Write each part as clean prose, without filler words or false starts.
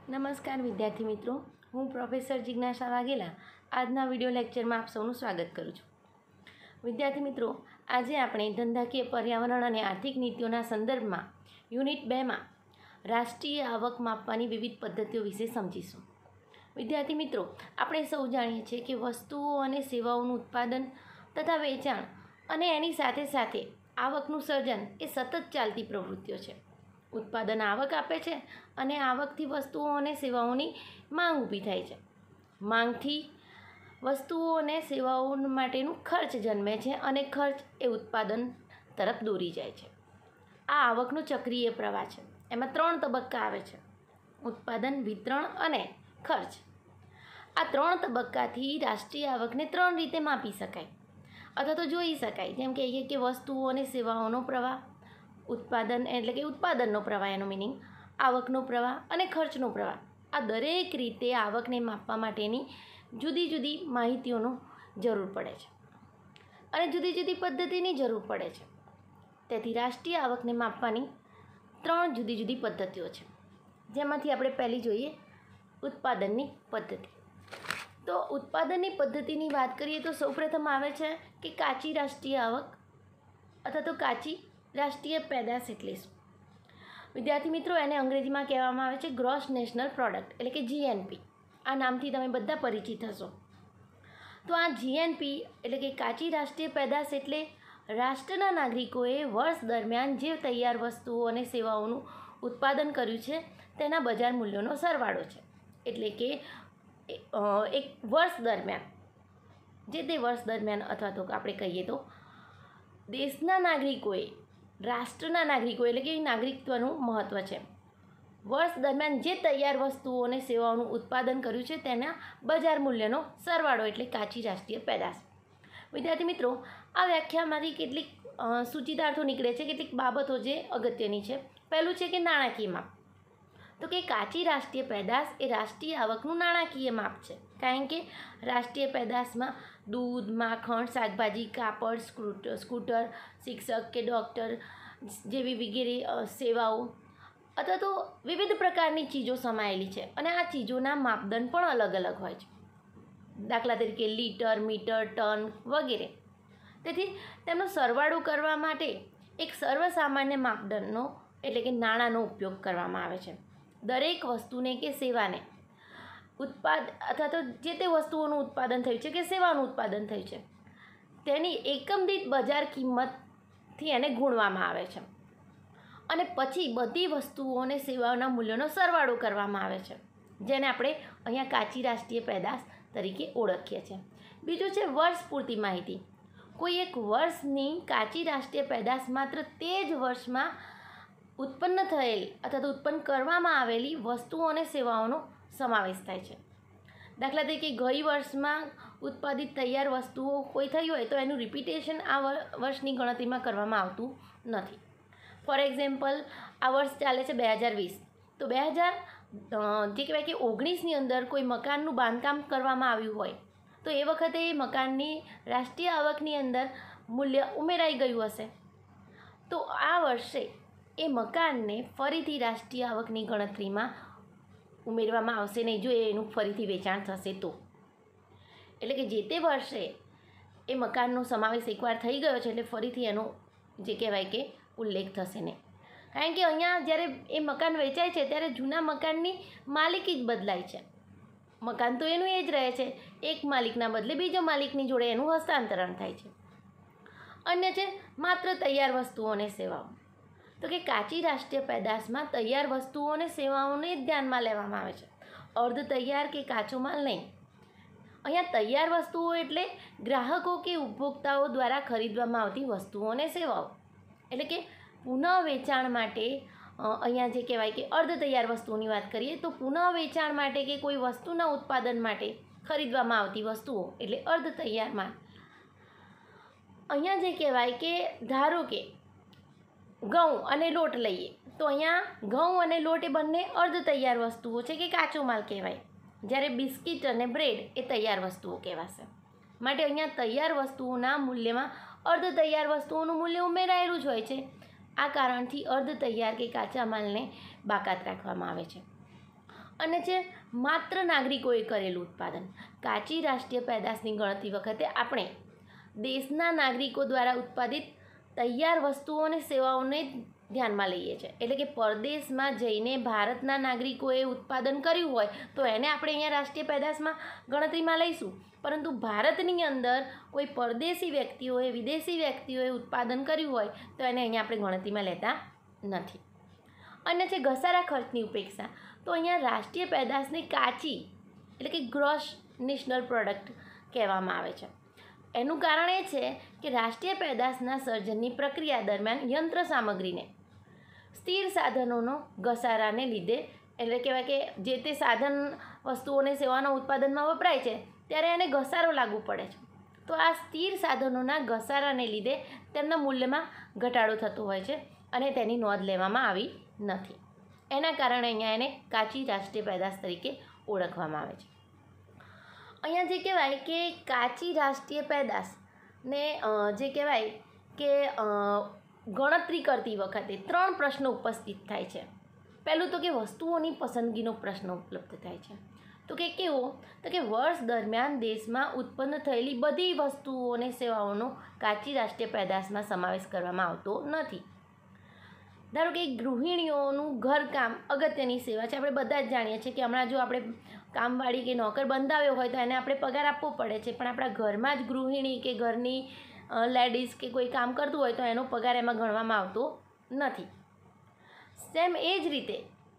નમસ્કાર વિદ્યાર્થી મિત્રો, હું પ્રોફેસર જિજ્ઞાસા વાઘેલા આજના વિડીયો લેક્ચરમાં આપ સૌનું સ્વાગત કરું છું. વિદ્યાર્થી મિત્રો, આજે આપણે ધંધાકીય પર્યાવરણ અને આર્થિક નીતિઓના સંદર્ભમાં યુનિટ 2માં રાષ્ટ્રીય આવક માપવાની વિવિધ પદ્ધતિઓ વિશે સમજીશું. વિદ્યાર્થી મિત્રો, આપણે સૌ જાણીએ છીએ કે વસ્તુઓ અને સેવાઓનું ઉત્પાદન તથા વેચાણ અને એની સાથે સાથે આવકનું સર્જન એ સતત ચાલતી પ્રવૃત્તિઓ છે. ઉત્પાદન આવક આપે છે અને આવકથી વસ્તુઓ અને સેવાઓની માંગ ઊભી થાય છે. માંગથી વસ્તુઓ અને સેવાઓ માટેનું ખર્ચ જન્મે છે અને ખર્ચ એ ઉત્પાદન તરફ દોરી જાય છે. આ આવકનો ચક્રીય પ્રવાહ છે. એમાં 3 તબક્કા આવે છે: ઉત્પાદન, વિતરણ અને ખર્ચ. આ 3 તબક્કાથી રાષ્ટ્રીય આવકને 3 રીતે માપી શકાય અથવા તો જોઈ શકાય. જેમ કહીએ કે વસ્તુઓ અને સેવાઓનો પ્રવાહ, ઉત્પાદન એટલે કે ઉત્પાદનનો પ્રવાહ, એનો મિનિંગ આવકનો પ્રવાહ અને ખર્ચનો પ્રવાહ. આ દરેક રીતે આવકને માપવા માટેની જુદી જુદી માહિતીઓનો જરૂર પડે છે અને જુદી જુદી પદ્ધતિની જરૂર પડે છે. તેથી રાષ્ટ્રીય આવકને માપવાની 3 જુદી જુદી પદ્ધતિઓ છે, જેમાંથી આપણે પહેલી જોઈએ ઉત્પાદનની પદ્ધતિ. તો ઉત્પાદનની પદ્ધતિની વાત કરીએ તો સૌપ્રથમ આવે છે કે કાચી રાષ્ટ્રીય આવક અથવા તો કાચી રાષ્ટ્રીય પેદાશ એટલે શું? વિદ્યાર્થી મિત્રો, એને અંગ્રેજીમાં કહેવામાં આવે છે ગ્રોસ નેશનલ પ્રોડક્ટ એટલે કે GNP. આ નામથી તમે બધા પરિચિત હશો. તો આ GNP એટલે કે કાચી રાષ્ટ્રીય પેદાશ એટલે રાષ્ટ્રના નાગરિકોએ વર્ષ દરમિયાન જે તૈયાર વસ્તુઓ અને સેવાઓનું ઉત્પાદન કર્યું છે તેના બજાર મૂલ્યોનો સરવાળો છે. એટલે કે એક વર્ષ દરમિયાન જે તે વર્ષ દરમિયાન અથવા તો આપણે કહીએ તો દેશના નાગરિકોએ, રાષ્ટ્રના નાગરિકો એટલે કે નાગરિકત્વનું મહત્ત્વ છે, વર્ષ દરમિયાન જે તૈયાર વસ્તુઓ અને સેવાઓનું ઉત્પાદન કર્યું છે તેના બજાર મૂલ્યનો સરવાળો એટલે કાચી રાષ્ટ્રીય પેદાશ. વિદ્યાર્થી મિત્રો, આ વ્યાખ્યામાંથી કેટલીક સૂચિતાર્થો નીકળે છે, કેટલીક બાબતો જે અગત્યની છે. પહેલું છે કે નાણાકીય માપ. તો કે કાચી રાષ્ટ્રીય પેદાશ એ રાષ્ટ્રીય આવકનું નાણાકીય માપ છે, કારણ કે રાષ્ટ્રીય પેદાશમાં દૂધ, માખણ, શાકભાજી, કાપડ, સ્કૂટર, શિક્ષક કે ડૉક્ટર જેવી વગેરે સેવાઓ અથવા તો વિવિધ પ્રકારની ચીજો સમાયેલી છે અને આ ચીજોના માપદંડ પણ અલગ અલગ હોય છે. દાખલા તરીકે લીટર, મીટર, ટન વગેરે. તેથી તેમનો સરવાળો કરવા માટે એક સર્વસામાન્ય માપદંડનો એટલે કે નાણાંનો ઉપયોગ કરવામાં આવે છે. દરેક વસ્તુને કે સેવાને અથવા તો જે તે વસ્તુઓનું ઉત્પાદન થયું છે કે સેવાનું ઉત્પાદન થયું છે તેની એકમ દીઠ બજાર કિંમતથી એને ગુણવામાં આવે છે અને પછી બધી વસ્તુઓ અને સેવાઓના મૂલ્યોનો સરવાળો કરવામાં આવે છે, જેને આપણે અહીંયા કાચી રાષ્ટ્રીય પેદાશ તરીકે ઓળખીએ છીએ. બીજું છે વર્ષ પૂરતી માહિતી. કોઈ એક વર્ષની કાચી રાષ્ટ્રીય પેદાશ માત્ર તે જ વર્ષમાં ઉત્પન્ન થયેલ અથવા તો ઉત્પન્ન કરવામાં આવેલી વસ્તુઓ અને સેવાઓનો સમાવેશ થાય છે. દાખલા તરીકે ગઈ વર્ષમાં ઉત્પાદિત તૈયાર વસ્તુઓ કોઈ થઈ હોય તો એનું રિપીટેશન આ વર્ષની ગણતરીમાં કરવામાં આવતું નથી. ફોર એક્ઝામ્પલ, આ વર્ષ ચાલે છે 2020, તો 2000 જે કહેવાય કે 19ની અંદર કોઈ મકાનનું બાંધકામ કરવામાં આવ્યું હોય તો એ વખતે એ મકાનની રાષ્ટ્રીય આવકની અંદર મૂલ્ય ઉમેરાઈ ગયું હશે, તો આ વર્ષે એ મકાનને ફરીથી રાષ્ટ્રીય આવકની ગણતરીમાં ઉમેરવામાં આવશે નહીં જો એનું ફરીથી વેચાણ થશે તો. એટલે કે જે તે વર્ષે એ મકાનનો સમાવેશ એકવાર થઈ ગયો છે એટલે ફરીથી એનો જે કહેવાય કે ઉલ્લેખ થશે નહીં. કારણ કે અહીંયા જ્યારે એ મકાન વેચાય છે ત્યારે જૂના મકાનની માલિકી જ બદલાય છે. મકાન તો એનું એ જ રહે છે, એક માલિકના બદલે બીજો માલિકની જોડે એનું હસ્તાંતરણ થાય છે. અન્ય છે માત્ર તૈયાર વસ્તુઓ અને સેવાઓ. તો કે કાચી રાષ્ટ્રીય પેદાશમાં તૈયાર વસ્તુઓ અને સેવાઓને ધ્યાનમાં લેવામાં આવે છે, અર્ધ તૈયાર કે કાચો માલ નહીં. અહીંયા તૈયાર વસ્તુઓ એટલે ગ્રાહકો કે ઉપભોક્તાઓ દ્વારા ખરીદવામાં આવતી વસ્તુઓ અને સેવાઓ. એટલે કે પુનઃ વેચાણ માટે અહીંયા જે કહેવાય કે અર્ધ તૈયાર વસ્તુઓની વાત કરીએ તો પુનઃ વેચાણ માટે કે કોઈ વસ્તુના ઉત્પાદન માટે ખરીદવામાં આવતી વસ્તુઓ એટલે અર્ધ તૈયાર માલ. અહીંયા જે કહેવાય કે ધારો કે ઘઉં અને લોટ લઈએ તો અહીંયા ઘઉં અને લોટ એ બંને અર્ધ તૈયાર વસ્તુઓ છે કે કાચો માલ કહેવાય, જ્યારે બિસ્કિટ અને બ્રેડ એ તૈયાર વસ્તુઓ કહેવાશે. માટે અહીંયા તૈયાર વસ્તુઓના મૂલ્યમાં અર્ધ તૈયાર વસ્તુઓનું મૂલ્ય ઉમેરાયેલું જ હોય છે. આ કારણથી અર્ધ તૈયાર કે કાચા માલને બાકાત રાખવામાં આવે છે. અને છે માત્ર નાગરિકોએ કરેલું ઉત્પાદન. કાચી રાષ્ટ્રીય પેદાશની ગણતરી વખતે આપણે દેશના નાગરિકો દ્વારા ઉત્પાદિત તૈયાર વસ્તુઓ અને સેવાઓને ધ્યાનમાં લઈએ છીએ. એટલે કે પરદેશમાં જઈને ભારતના નાગરિકોએ ઉત્પાદન કર્યું હોય તો એને આપણે અહીંયા રાષ્ટ્રીય પેદાશમાં ગણતરીમાં લઈશું. પરંતુ ભારતની અંદર કોઈ પરદેશી વ્યક્તિઓએ વિદેશી વ્યક્તિઓએ ઉત્પાદન કર્યું હોય તો એને અહીંયા આપણે ગણતરીમાં લેતા નથી. અને છે ઘસારા ખર્ચની ઉપેક્ષા. તો અહીંયા રાષ્ટ્રીય પેદાશને કાચી એટલે કે ગ્રોસ નેશનલ પ્રોડક્ટ કહેવામાં આવે છે. એનું કારણ એ છે કે રાષ્ટ્રીય પેદાશના સર્જનની પ્રક્રિયા દરમિયાન યંત્ર સામગ્રીને સ્થિર સાધનોનો ઘસારાને લીધે, એટલે કહેવાય કે જે તે સાધન વસ્તુઓને સેવાના ઉત્પાદનમાં વપરાય છે ત્યારે એને ઘસારો લાગુ પડે છે. તો આ સ્થિર સાધનોના ઘસારાને લીધે તેમના મૂલ્યમાં ઘટાડો થતો હોય છે અને તેની નોંધ લેવામાં આવી નથી. એના કારણે અહીંયા એને કાચી રાષ્ટ્રીય પેદાશ તરીકે ઓળખવામાં આવે છે. અહીંયા જે કહેવાય કે કાચી રાષ્ટ્રીય પેદાશને જે કહેવાય કે ગણતરી કરતી વખતે 3 પ્રશ્નો ઉપસ્થિત થાય છે. પહેલું તો કે વસ્તુઓની પસંદગીનો પ્રશ્ન ઉપલબ્ધ થાય છે. તો કે કેવો? તો કે વર્ષ દરમિયાન દેશમાં ઉત્પન્ન થયેલી બધી વસ્તુઓ અને સેવાઓનો કાચી રાષ્ટ્રીય પેદાશમાં સમાવેશ કરવામાં આવતો નથી. ધારો કે ગૃહિણીઓનું ઘરકામ અગત્યની સેવા છે. આપણે બધા જ જાણીએ છીએ કે હમણાં જો આપણે કામવાળી કે નોકર બંધાવ્યો હોય તો એને આપણે પગાર આપવો પડે છે, પણ આપણા ઘરમાં જ ગૃહિણી કે ઘરની લેડીઝ કે કોઈ કામ કરતું હોય તો એનો પગાર એમાં ગણવામાં આવતો નથી. સેમ એ જ રીતે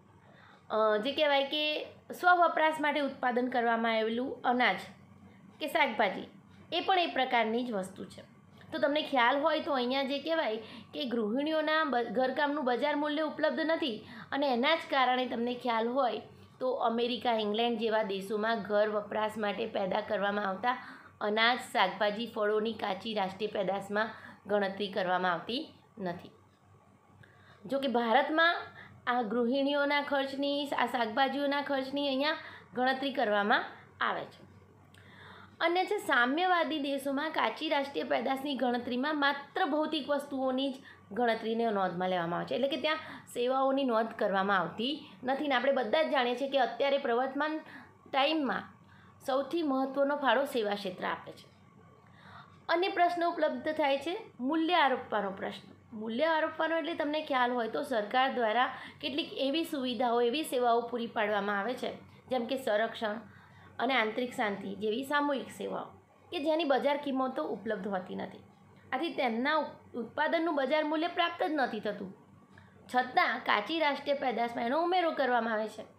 જે કહેવાય કે સ્વવપરાશ માટે ઉત્પાદન કરવામાં આવેલું અનાજ કે શાકભાજી એ પણ એ પ્રકારની જ વસ્તુ છે. તો તમને ખ્યાલ હોય તો અહીંયા જે કહેવાય કે ગૃહિણીઓના ઘરકામનું બજાર મૂલ્ય ઉપલબ્ધ નથી અને એના જ કારણે તમને ખ્યાલ હોય તો અમેરિકા, ઇંગ્લેન્ડ જેવા દેશોમાં ઘર વપરાશ માટે પેદા કરવામાં આવતા અનાજ, શાકભાજી, ફળોની કાચી રાષ્ટ્રીય પેદાશમાં ગણતરી કરવામાં આવતી નથી. જો કે ભારતમાં આ ગૃહિણીઓના ખર્ચની, આ શાકભાજીઓના ખર્ચની અહીંયા ગણતરી કરવામાં આવે છે. અને જે સામ્યવાદી દેશોમાં કાચી રાષ્ટ્રીય પેદાશની ગણતરીમાં માત્ર ભૌતિક વસ્તુઓની જ ગણતરીને નોંધમાં લેવામાં આવે છે. એટલે કે ત્યાં સેવાઓની નોંધ કરવામાં આવતી નથી. ને આપણે બધા જ જાણીએ છીએ કે અત્યારે પ્રવર્તમાન ટાઈમમાં સૌથી મહત્ત્વનો ફાળો સેવા ક્ષેત્ર આપે છે. અન્ય પ્રશ્નો ઉપલબ્ધ થાય છે મૂલ્ય આરોપવાનો પ્રશ્ન. મૂલ્ય આરોપવાનો એટલે તમને ખ્યાલ હોય તો સરકાર દ્વારા કેટલીક એવી સુવિધાઓ, એવી સેવાઓ પૂરી પાડવામાં આવે છે જેમ કે સંરક્ષણ અને આંતરિક શાંતિ જેવી સામૂહિક સેવાઓ કે જેની બજાર કિંમતો ઉપલબ્ધ હોતી નથી. આથી તેમના ઉત્પાદનનું બજાર મૂલ્ય પ્રાપ્ત જ નથી થતું. છતાં કાચી રાષ્ટ્રીય પેદાશમાં એનો ઉમેરો કરવામાં આવે છે.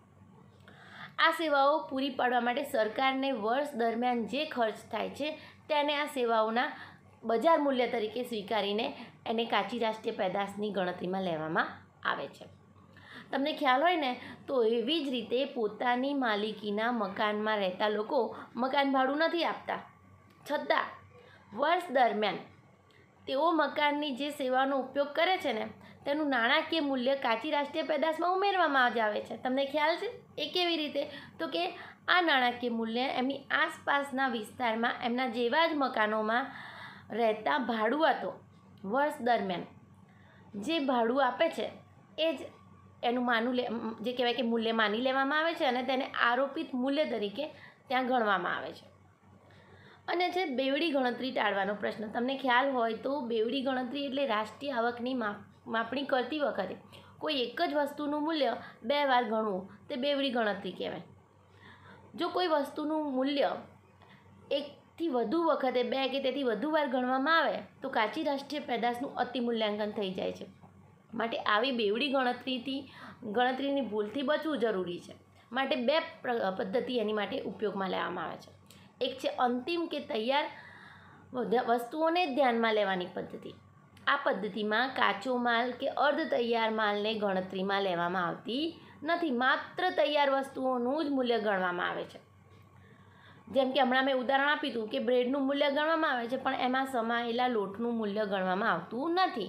આ સેવાઓ પૂરી પાડવા માટે સરકારને વર્ષ દરમિયાન જે ખર્ચ થાય છે તેને આ સેવાઓના બજાર મૂલ્ય તરીકે સ્વીકારીને એને કાચી રાષ્ટ્રીય પેદાશની ગણતરીમાં લેવામાં આવે છે. તમને ખ્યાલ હોય ને તો એવી જ રીતે પોતાની માલિકીના મકાનમાં રહેતા લોકો મકાન ભાડું નથી આપતા, છતાં વર્ષ દરમિયાન તેઓ મકાનની જે સેવાનો ઉપયોગ કરે છે ને તેનું નાણાકીય મૂલ્ય કાચી રાષ્ટ્રીય પેદાશમાં ઉમેરવામાં જ આવે છે. તમને ખ્યાલ છે એ કેવી રીતે? તો કે આ નાણાકીય મૂલ્ય એમની આસપાસના વિસ્તારમાં એમના જેવા જ મકાનોમાં રહેતા ભાડુઆતો વર્ષ દરમિયાન જે ભાડું આપે છે એ જ એનું જે કહેવાય કે મૂલ્ય માની લેવામાં આવે છે અને તેને આરોપિત મૂલ્ય તરીકે ત્યાં ગણવામાં આવે છે. અને છે બેવડી ગણતરી ટાળવાનો પ્રશ્ન. તમને ખ્યાલ હોય તો બેવડી ગણતરી એટલે રાષ્ટ્રીય આવકની માપણી કરતી વખતે કોઈ એક જ વસ્તુનું મૂલ્ય 2 વાર ગણવું તે બેવડી ગણતરી કહેવાય. જો કોઈ વસ્તુનું મૂલ્ય એકથી વધુ વખતે 2 કે તેથી વધુ વાર ગણવામાં આવે તો કાચી રાષ્ટ્રીય પેદાશનું અતિમૂલ્યાંકન થઈ જાય છે. માટે આવી બેવડી ગણતરીની ભૂલથી બચવું જરૂરી છે. માટે 2 પદ્ધતિ એની માટે ઉપયોગમાં લેવામાં આવે છે. એક છે અંતિમ કે તૈયાર વસ્તુઓને ધ્યાનમાં લેવાની પદ્ધતિ. આ પદ્ધતિમાં કાચો માલ કે અર્ધ તૈયાર માલને ગણતરીમાં લેવામાં આવતી નથી. માત્ર તૈયાર વસ્તુઓનું જ મૂલ્ય ગણવામાં આવે છે. જેમ કે હમણાં મેં ઉદાહરણ આપ્યું હતું કે બ્રેડનું મૂલ્ય ગણવામાં આવે છે પણ એમાં સમાયેલા લોટનું મૂલ્ય ગણવામાં આવતું નથી.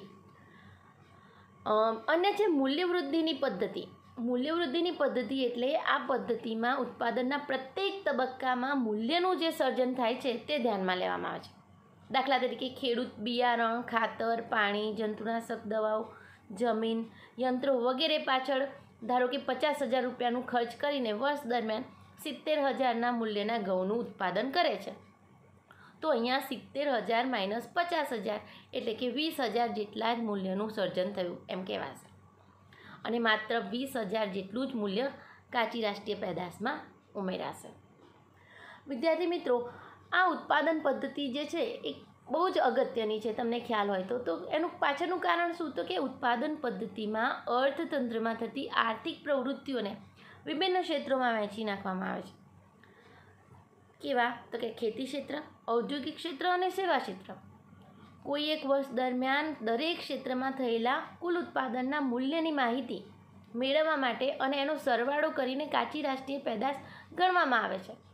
અને છે મૂલ્યવૃદ્ધિની પદ્ધતિ. મૂલ્યવૃદ્ધિની પદ્ધતિ એટલે આ પદ્ધતિમાં ઉત્પાદનના પ્રત્યેક તબક્કામાં મૂલ્યનું જે સર્જન થાય છે તે ધ્યાનમાં લેવામાં આવે છે. દાખલા તરીકે ખેડૂત બિયારણ, ખાતર, પાણી, જંતુનાશક દવાઓ, જમીન, યંત્રો વગેરે પાછળ ધારો કે 50,000 રૂપિયાનું ખર્ચ કરીને વર્ષ દરમિયાન 70,000ના મૂલ્યના ઘઉંનું ઉત્પાદન કરે છે, તો અહીંયા 70,000 માઇનસ 50,000 એટલે કે 20,000 જેટલા જ મૂલ્યનું સર્જન થયું એમ કહેવાશે, અને માત્ર 20,000 જેટલું જ મૂલ્ય કાચી રાષ્ટ્રીય પેદાશમાં ઉમેરાશે. વિદ્યાર્થી મિત્રો, આ ઉત્પાદન પદ્ધતિ જે છે એ બહુ જ અગત્યની છે. તમને ખ્યાલ હોય તો એનું પાછળનું કારણ શું? તો કે ઉત્પાદન પદ્ધતિમાં અર્થતંત્રમાં થતી આર્થિક પ્રવૃત્તિઓને વિભિન્ન ક્ષેત્રોમાં વહેંચી નાખવામાં આવે છે. કેવા? તો કે ખેતી ક્ષેત્ર, ઔદ્યોગિક ક્ષેત્ર અને સેવા ક્ષેત્ર. કોઈ એક વર્ષ દરમિયાન દરેક ક્ષેત્રમાં થયેલા કુલ ઉત્પાદનના મૂલ્યની માહિતી મેળવવા માટે અને એનો સરવાળો કરીને કાચી રાષ્ટ્રીય પેદાશ ગણવામાં આવે છે.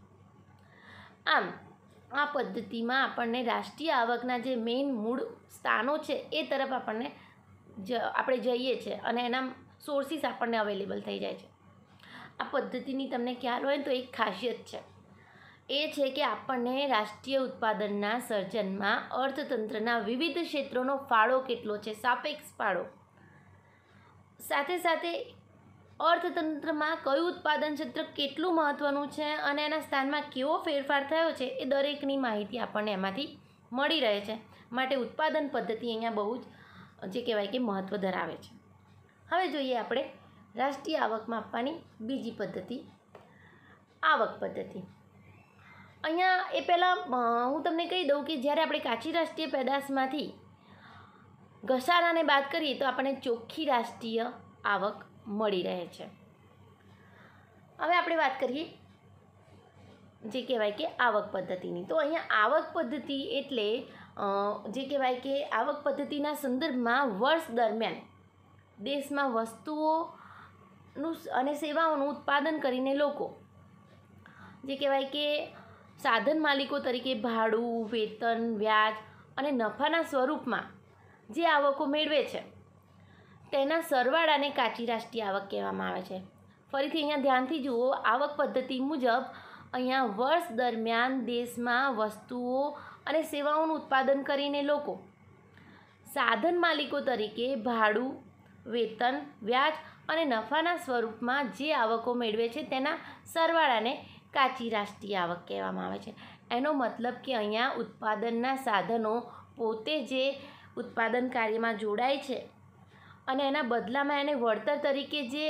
આમ આ પદ્ધતિમાં આપણને રાષ્ટ્રીય આવકના જે મેઇન મૂળ સ્થાનો છે એ તરફ આપણે જઈએ છીએ અને એના સોર્સિસ આપણને અવેલેબલ થઈ જાય છે. આ પદ્ધતિની તમને ખ્યાલ હોય તો એક ખાસિયત છે, એ છે કે આપણને રાષ્ટ્રીય ઉત્પાદનના સર્જનમાં અર્થતંત્રના વિવિધ ક્ષેત્રોનો ફાળો કેટલો છે, સાપેક્ષ ફાળો, સાથે સાથે અર્થતંત્રમાં કયું ઉત્પાદન ક્ષેત્ર કેટલું મહત્ત્વનું છે અને એના સ્થાનમાં કેવો ફેરફાર થયો છે એ દરેકની માહિતી આપણને એમાંથી મળી રહે છે. માટે ઉત્પાદન પદ્ધતિ અહીંયા બહુ જ જે કહેવાય કે મહત્ત્વ ધરાવે છે. હવે જોઈએ આપણે રાષ્ટ્રીય આવક માપવાની બીજી પદ્ધતિ, આવક પદ્ધતિ. અહીંયા એ પહેલાં હું તમને કહી દઉં કે જ્યારે આપણે કાચી રાષ્ટ્રીય પેદાશમાંથી ઘસારાને બાદ કરીએ તો આપણને ચોખ્ખી રાષ્ટ્રીય આવક મળી રહે છે. હવે આપણે વાત કરીએ જે કહેવાય કે આવક પદ્ધતિની. તો અહીંયા આવક પદ્ધતિ એટલે જે કહેવાય કે આવક પદ્ધતિના સંદર્ભમાં વર્ષ દરમિયાન દેશમાં વસ્તુઓનું અને સેવાઓનું ઉત્પાદન કરીને લોકો જે કહેવાય કે સાધન માલિકો તરીકે ભાડું, વેતન, વ્યાજ અને નફાના સ્વરૂપમાં જે આવકો મેળવે છે તેના સરવાળાને કાચી રાષ્ટ્રીય આવક કહેવામાં આવે છે. ફરીથી અહીંયા ધ્યાનથી જુઓ, આવક પદ્ધતિ મુજબ અહીંયા વર્ષ દરમિયાન દેશમાં વસ્તુઓ અને સેવાઓનું ઉત્પાદન કરીને લોકો સાધન માલિકો તરીકે ભાડું, વેતન, વ્યાજ અને નફાના સ્વરૂપમાં જે આવકો મેળવે છે તેના સરવાળાને કાચી રાષ્ટ્રીય આવક કહેવામાં આવે છે. એનો મતલબ કે અહીંયા ઉત્પાદનના સાધનો પોતે જે ઉત્પાદન કાર્યમાં જોડાય છે અને એના બદલામાં એને વળતર તરીકે જે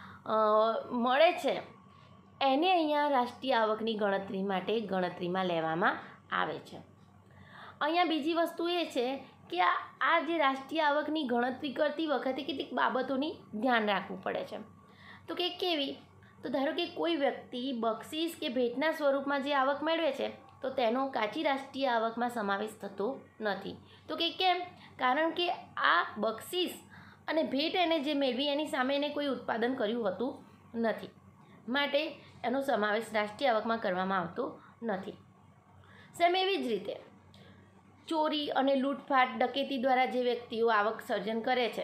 મળે છે એને અહીંયા રાષ્ટ્રીય આવકની ગણતરી માટે ગણતરીમાં લેવામાં આવે છે. અહીંયા બીજી વસ્તુ એ છે કે આ જે રાષ્ટ્રીય આવકની ગણતરી કરતી વખતે કેટલીક બાબતોની ધ્યાન રાખવું પડે છે. તો કે કેવી? તો ધારો કે કોઈ વ્યક્તિ બક્ષિસ કે ભેટના સ્વરૂપમાં જે આવક મેળવે છે તો તેનો કાચી રાષ્ટ્રીય આવકમાં સમાવેશ થતો નથી. તો કે કેમ? કારણ કે આ બક્ષિસ અને ભેટ એને જે મેળવી એની સામે એને કોઈ ઉત્પાદન કર્યું હોતું નથી, માટે એનો સમાવેશ રાષ્ટ્રીય આવકમાં કરવામાં આવતો નથી. સેમ એવી જ રીતે ચોરી અને લૂંટફાટ, ડકેતી દ્વારા જે વ્યક્તિઓ આવક સર્જન કરે છે,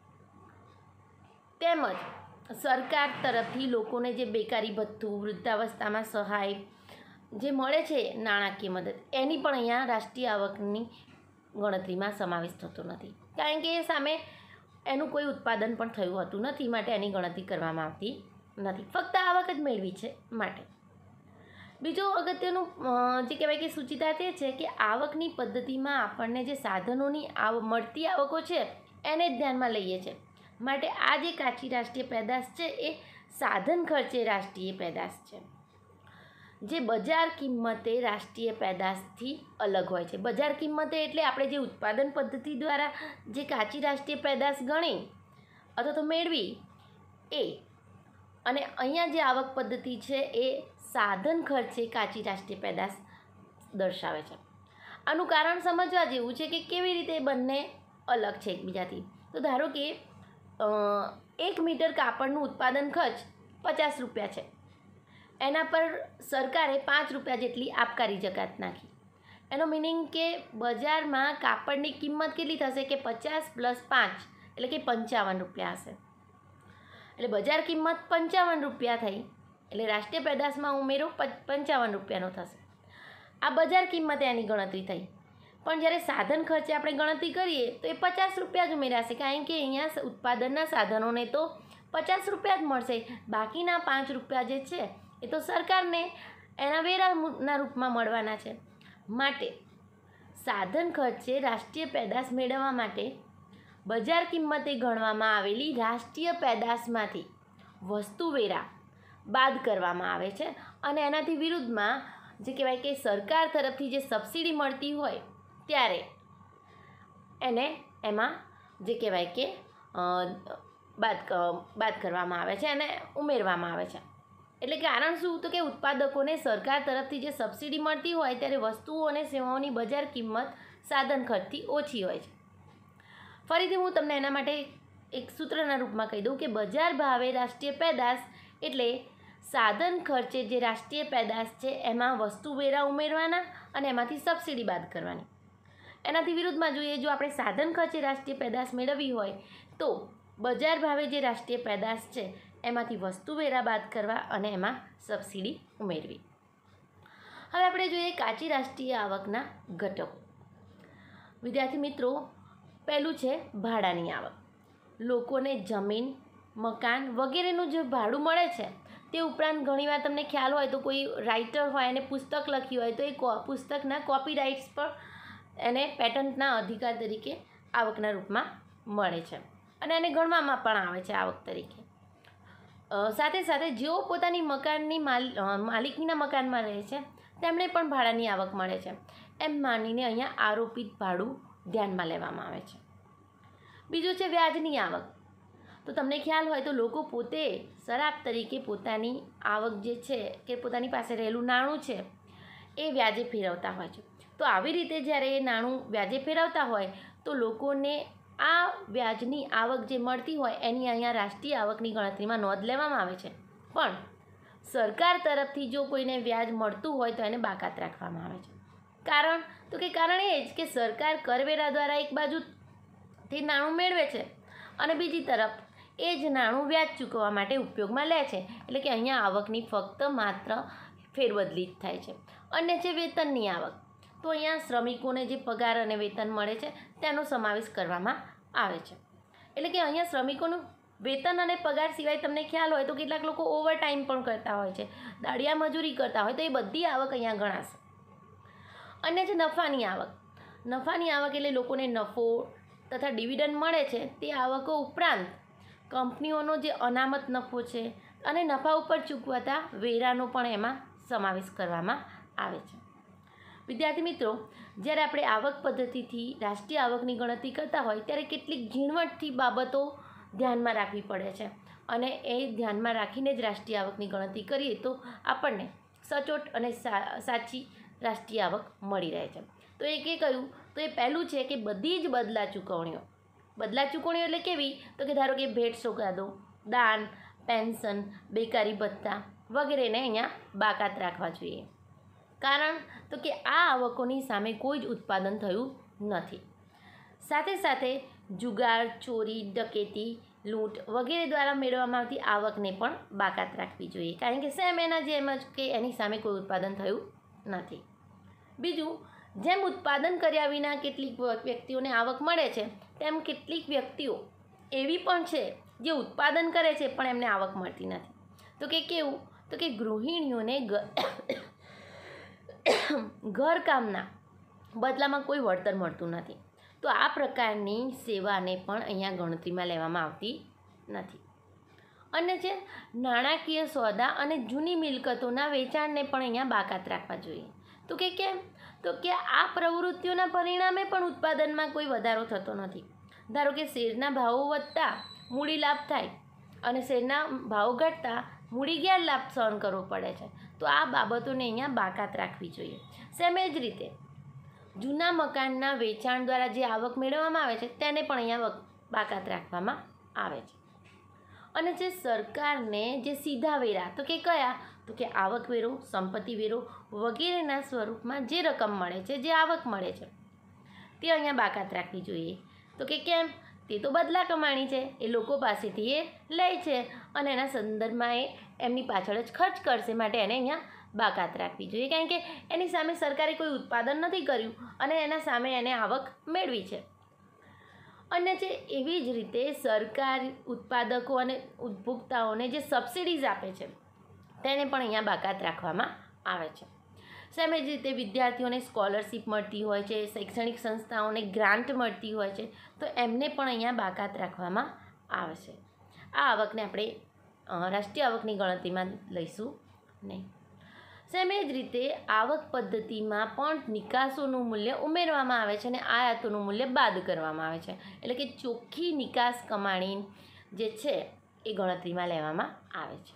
તેમજ સરકાર તરફથી લોકોને જે બેકારી ભથ્થું, વૃદ્ધાવસ્થામાં સહાય જે મળે છે નાણાકીય મદદ, એની પણ અહીંયા રાષ્ટ્રીય આવકની ગણતરીમાં સમાવેશ થતો નથી, કારણ કે એ સામે એનું કોઈ ઉત્પાદન પણ થયું હોતું નથી, માટે એની ગણતરી કરવામાં આવતી નથી, ફક્ત આવક જ મેળવી છે માટે. બીજો અગત્યનું જે કહેવાય કે સૂચિતાર્થ એ છે કે આવકની પદ્ધતિમાં આપણને જે સાધનોની મળતી આવકો છે એને જ ધ્યાનમાં લઈએ છીએ, માટે આ જે કાચી રાષ્ટ્રીય પેદાશ છે એ સાધન ખર્ચે રાષ્ટ્રીય પેદાશ છે, જે બજાર કિંમતે રાષ્ટ્રીય પેદાશથી અલગ હોય છે. બજાર કિંમતે એટલે આપણે જે ઉત્પાદન પદ્ધતિ દ્વારા જે કાચી રાષ્ટ્રીય પેદાશ ગણી અથવા તો મેળવી એ, અને અહીંયા જે આવક પદ્ધતિ છે એ સાધન ખર્ચે કાચી રાષ્ટ્રીય પેદાશ દર્શાવે છે. આનું કારણ સમજવા જેવું છે કે કેવી રીતે બંને અલગ છે એકબીજાથી. તો ધારો કે 1 મીટર કાપડનું ઉત્પાદન ખર્ચ 50 રૂપિયા છે, એના પર સરકારે 5 રૂપિયા જેટલી આબકારી જકાત નાખી. એનો મિનિંગ કે બજારમાં કાપડની કિંમત કેટલી થશે કે 50 + 5 એટલે કે 55 રૂપિયા હશે. એટલે બજાર કિંમત 55 રૂપિયા થઈ, એટલે રાષ્ટ્રીય પેદાશમાં ઉમેરો 55 રૂપિયાનો થશે. આ બજાર કિંમતે એની ગણતરી થઈ. પણ જ્યારે સાધન ખર્ચે આપણે ગણતરી કરીએ તો એ 50 રૂપિયા જ ઉમેરાશે, કારણ કે અહીંયા ઉત્પાદનના સાધનોને તો 50 રૂપિયા જ મળશે. બાકીના 5 રૂપિયા જે છે એ તો સરકારને એના વેરાના રૂપમાં મળવાના છે. માટે સાધન ખર્ચે રાષ્ટ્રીય પેદાશ મેળવવા માટે બજાર કિંમતે ગણવામાં આવેલી રાષ્ટ્રીય પેદાશમાંથી વસ્તુવેરા બાદ કરવામાં આવે છે અને એનાથી વિરુદ્ધમાં જે કહેવાય કે સરકાર તરફથી જે સબસિડી મળતી હોય ત્યારે એને એમાં જે કહેવાય કે બાદ કરવામાં આવે છે અને ઉમેરવામાં આવે છે. એટલે કારણ શું? તો કે ઉત્પાદકોને સરકાર તરફથી જે સબસિડી મળતી હોય ત્યારે વસ્તુઓ અને સેવાઓની બજાર કિંમત સાધન ખર્ચથી ઓછી હોય છે. ફરીથી હું તમને એના માટે એક સૂત્રના રૂપમાં કહી દઉં કે બજાર ભાવે રાષ્ટ્રીય પેદાશ એટલે સાધન ખર્ચે જે રાષ્ટ્રીય પેદાશ છે એમાં વસ્તુવેરા ઉમેરવાના અને એમાંથી સબસિડી બાદ કરવાની. એનાથી વિરુદ્ધમાં જોઈએ, જો આપણે સાધન ખર્ચે રાષ્ટ્રીય પેદાશ મેળવવી હોય તો બજાર ભાવે જે રાષ્ટ્રીય પેદાશ છે એમાંથી વસ્તુવેરા બાદ કરવા અને એમાં સબસિડી ઉમેરવી. હવે આપણે જોઈએ કાચી રાષ્ટ્રીય આવકના ઘટકો. વિદ્યાર્થી મિત્રો, પહેલું છે ભાડાની આવક. લોકોને જમીન, મકાન વગેરેનું જે ભાડું મળે છે તે ઉપરાંત ઘણીવાર તમને ખ્યાલ હોય તો કોઈ રાઇટર હોય અને પુસ્તક લખ્યું હોય તો એ પુસ્તકના કોપીરાઇટ્સ પણ એને પેટન્ટના અધિકાર તરીકે આવકના રૂપમાં મળે છે અને એને ગણવામાં પણ આવે છે આવક તરીકે. સાથે સાથે જેઓ પોતાની મકાનની માલિકીના મકાનમાં રહે છે તેમને પણ ભાડાની આવક મળે છે એમ માનીને અહીંયા આરોપિત ભાડું ધ્યાનમાં લેવામાં આવે છે. બીજું છે વ્યાજની આવક. તો તમને ખ્યાલ હોય તો લોકો પોતે શરાબ તરીકે પોતાની આવક જે છે કે પોતાની પાસે રહેલું નાણું છે એ વ્યાજે ફેરવતા હોય છે. તો આવી રીતે જ્યારે એ નાણું વ્યાજે ફેરવતા હોય તો લોકોને આ વ્યાજની આવક જે મળતી હોય એની અહીંયા રાષ્ટ્રીય આવકની ગણતરીમાં નોંધ લેવામાં આવે છે. પણ સરકાર તરફથી જો કોઈને વ્યાજ મળતું હોય તો એને બાકાત રાખવામાં આવે છે. કારણ એ જ કે સરકાર કરવેરા દ્વારા એક બાજુથી નાણું મેળવે છે અને બીજી તરફ એ જ નાણું વ્યાજ ચૂકવવા માટે ઉપયોગમાં લે છે. એટલે કે અહીંયા આવકની ફક્ત માત્ર ફેરબદલી જ થાય છે. અને છે વેતનની આવક. તો અહીંયા શ્રમિકોને જે પગાર અને વેતન મળે છે તેનો સમાવેશ કરવામાં આવે છે. એટલે કે અહીંયા શ્રમિકોનું વેતન અને પગાર સિવાય તમને ખ્યાલ હોય તો કેટલાક લોકો ઓવરટાઈમ પણ કરતા હોય છે, દાડિયા મજૂરી કરતા હોય, તો એ બધી આવક અહીંયા ગણાશે. અને છે નફાની આવક. નફાની આવક એટલે લોકોને નફો તથા ડિવિડન્ડ મળે છે તે આવકો ઉપરાંત કંપનીઓનો જે અનામત નફો છે અને નફા ઉપર ચૂકવાતા વેરાનો પણ એમાં સમાવેશ કરવામાં આવે છે. વિદ્યાર્થી મિત્રો, જ્યારે આપણે આવક પદ્ધતિથી રાષ્ટ્રીય આવકની ગણતરી કરતા હોય ત્યારે કેટલીક ઝીણવટથી બાબતો ધ્યાનમાં રાખવી પડે છે અને એ ધ્યાનમાં રાખીને જ રાષ્ટ્રીય આવકની ગણતરી કરીએ તો આપણને સચોટ અને સાચી રાષ્ટ્રીય આવક મળી રહે છે. તો એ કહ્યું તો એ પહેલું છે કે બધી જ બદલા ચૂકવણીઓ એટલે કેવી? તો કે ધારો કે ભેટ સોગાદો, દાન, પેન્શન, બેકારી ભથ્થા વગેરેને અહીંયા બાકાત રાખવા જોઈએ. કારણ તો કે આ આવકોની સામે કોઈ જ ઉત્પાદન થયું નથી. સાથે સાથે જુગાર, ચોરી, ડકેતી, લૂંટ વગેરે દ્વારા મેળવવામાં આવતી આવકને પણ બાકાત રાખવી જોઈએ. કારણ કે સેમ એના જેમ જ કે એની સામે કોઈ ઉત્પાદન થયું નથી. બીજું, જેમ ઉત્પાદન કર્યા વિના કેટલીક વ્યક્તિઓને આવક મળે છે તેમ કેટલીક વ્યક્તિઓ એવી પણ છે જે ઉત્પાદન કરે છે પણ એમને આવક મળતી નથી. તો કે કેવું? તો કે ગૃહિણીઓને ઘરકામના બદલામાં કોઈ વળતર મળતું નથી. તો આ પ્રકારની સેવાને પણ અહીંયા ગણતરીમાં લેવામાં આવતી નથી. અને છે નાણાકીય સોદા અને જૂની મિલકતોના વેચાણને પણ અહીંયા બાકાત રાખવા જોઈએ. તો કે કેમ? તો કે આ પ્રવૃત્તિઓના પરિણામે પણ ઉત્પાદનમાં કોઈ વધારો થતો નથી. ધારો કે શેરના ભાવો વધતા મૂડી લાભ થાય અને શેરના ભાવ ઘટતા મૂડી ગેરલાભ સહન કરવો પડે છે. તો આ બાબતોને અહીંયા બાકાત રાખવી જોઈએ. સેમ જ રીતે જૂના મકાનના વેચાણ દ્વારા જે આવક મેળવવામાં આવે છે તેને પણ અહીંયા બાકાત રાખવામાં આવે છે. અને જે સરકારને જે સીધા વેરા તો કે કયા? તો કે આવકવેરો, સંપત્તિ વેરો વગેરેના સ્વરૂપમાં જે રકમ મળે છે, જે આવક મળે છે તે અહીંયા બાકાત રાખવી જોઈએ. તો કે કેમ? તે તો બદલા કમાણી છે, એ લોકો પાસેથી એ લે છે અને એના સંદર્ભમાં એ એમની પાછળ જ ખર્ચ કરશે, માટે એને અહીંયા બાકાત રાખવી જોઈએ. કારણ કે એની સામે સરકારે કોઈ ઉત્પાદન નથી કર્યું અને એના સામે એને આવક મેળવી છે. અને જે એવી જ રીતે સરકાર ઉત્પાદકો અને ઉપભોક્તાઓને જે સબસિડીઝ આપે છે તેને પણ અહીંયા બાકાત રાખવામાં આવે છે. સેમ જ રીતે વિદ્યાર્થીઓને સ્કોલરશિપ મળતી હોય છે, શૈક્ષણિક સંસ્થાઓને ગ્રાન્ટ મળતી હોય છે, તો એમને પણ અહીંયા બાકાત રાખવામાં આવે છે. આ આવકને આપણે રાષ્ટ્રીય આવકની ગણતરીમાં લઈશું નહીં. સેમ જ રીતે આવક પદ્ધતિમાં પણ નિકાસોનું મૂલ્ય ઉમેરવામાં આવે છે અને આયાતોનું મૂલ્ય બાદ કરવામાં આવે છે. એટલે કે ચોખ્ખી નિકાસ કમાણી જે છે એ ગણતરીમાં લેવામાં આવે છે.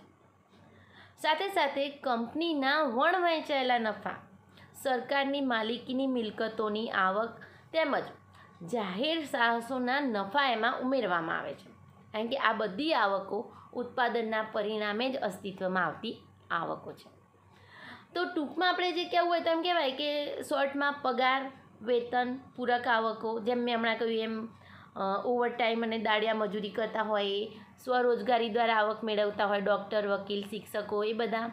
સાથે સાથે કંપનીના વણવહેંચાયેલા નફા, સરકારની માલિકીની મિલકતોની આવક તેમજ જાહેર સાહસોના નફા એમાં ઉમેરવામાં આવે છે. કારણ કે આ બધી આવકો ઉત્પાદનના પરિણામે જ અસ્તિત્વમાં આવતી આવકો છે. તો ટૂંકમાં આપણે જે કહેવું હોય તો એમ કહેવાય કે શોર્ટમાં પગાર, વેતન, પૂરક આવકો, જેમ મેં હમણાં કહ્યું એમ ઓવરટાઈમ અને દાડિયા મજૂરી કરતા હોય, સ્વરોજગારી દ્વારા આવક મેળવતા હોય ડૉક્ટર, વકીલ, શિક્ષકો, એ બધા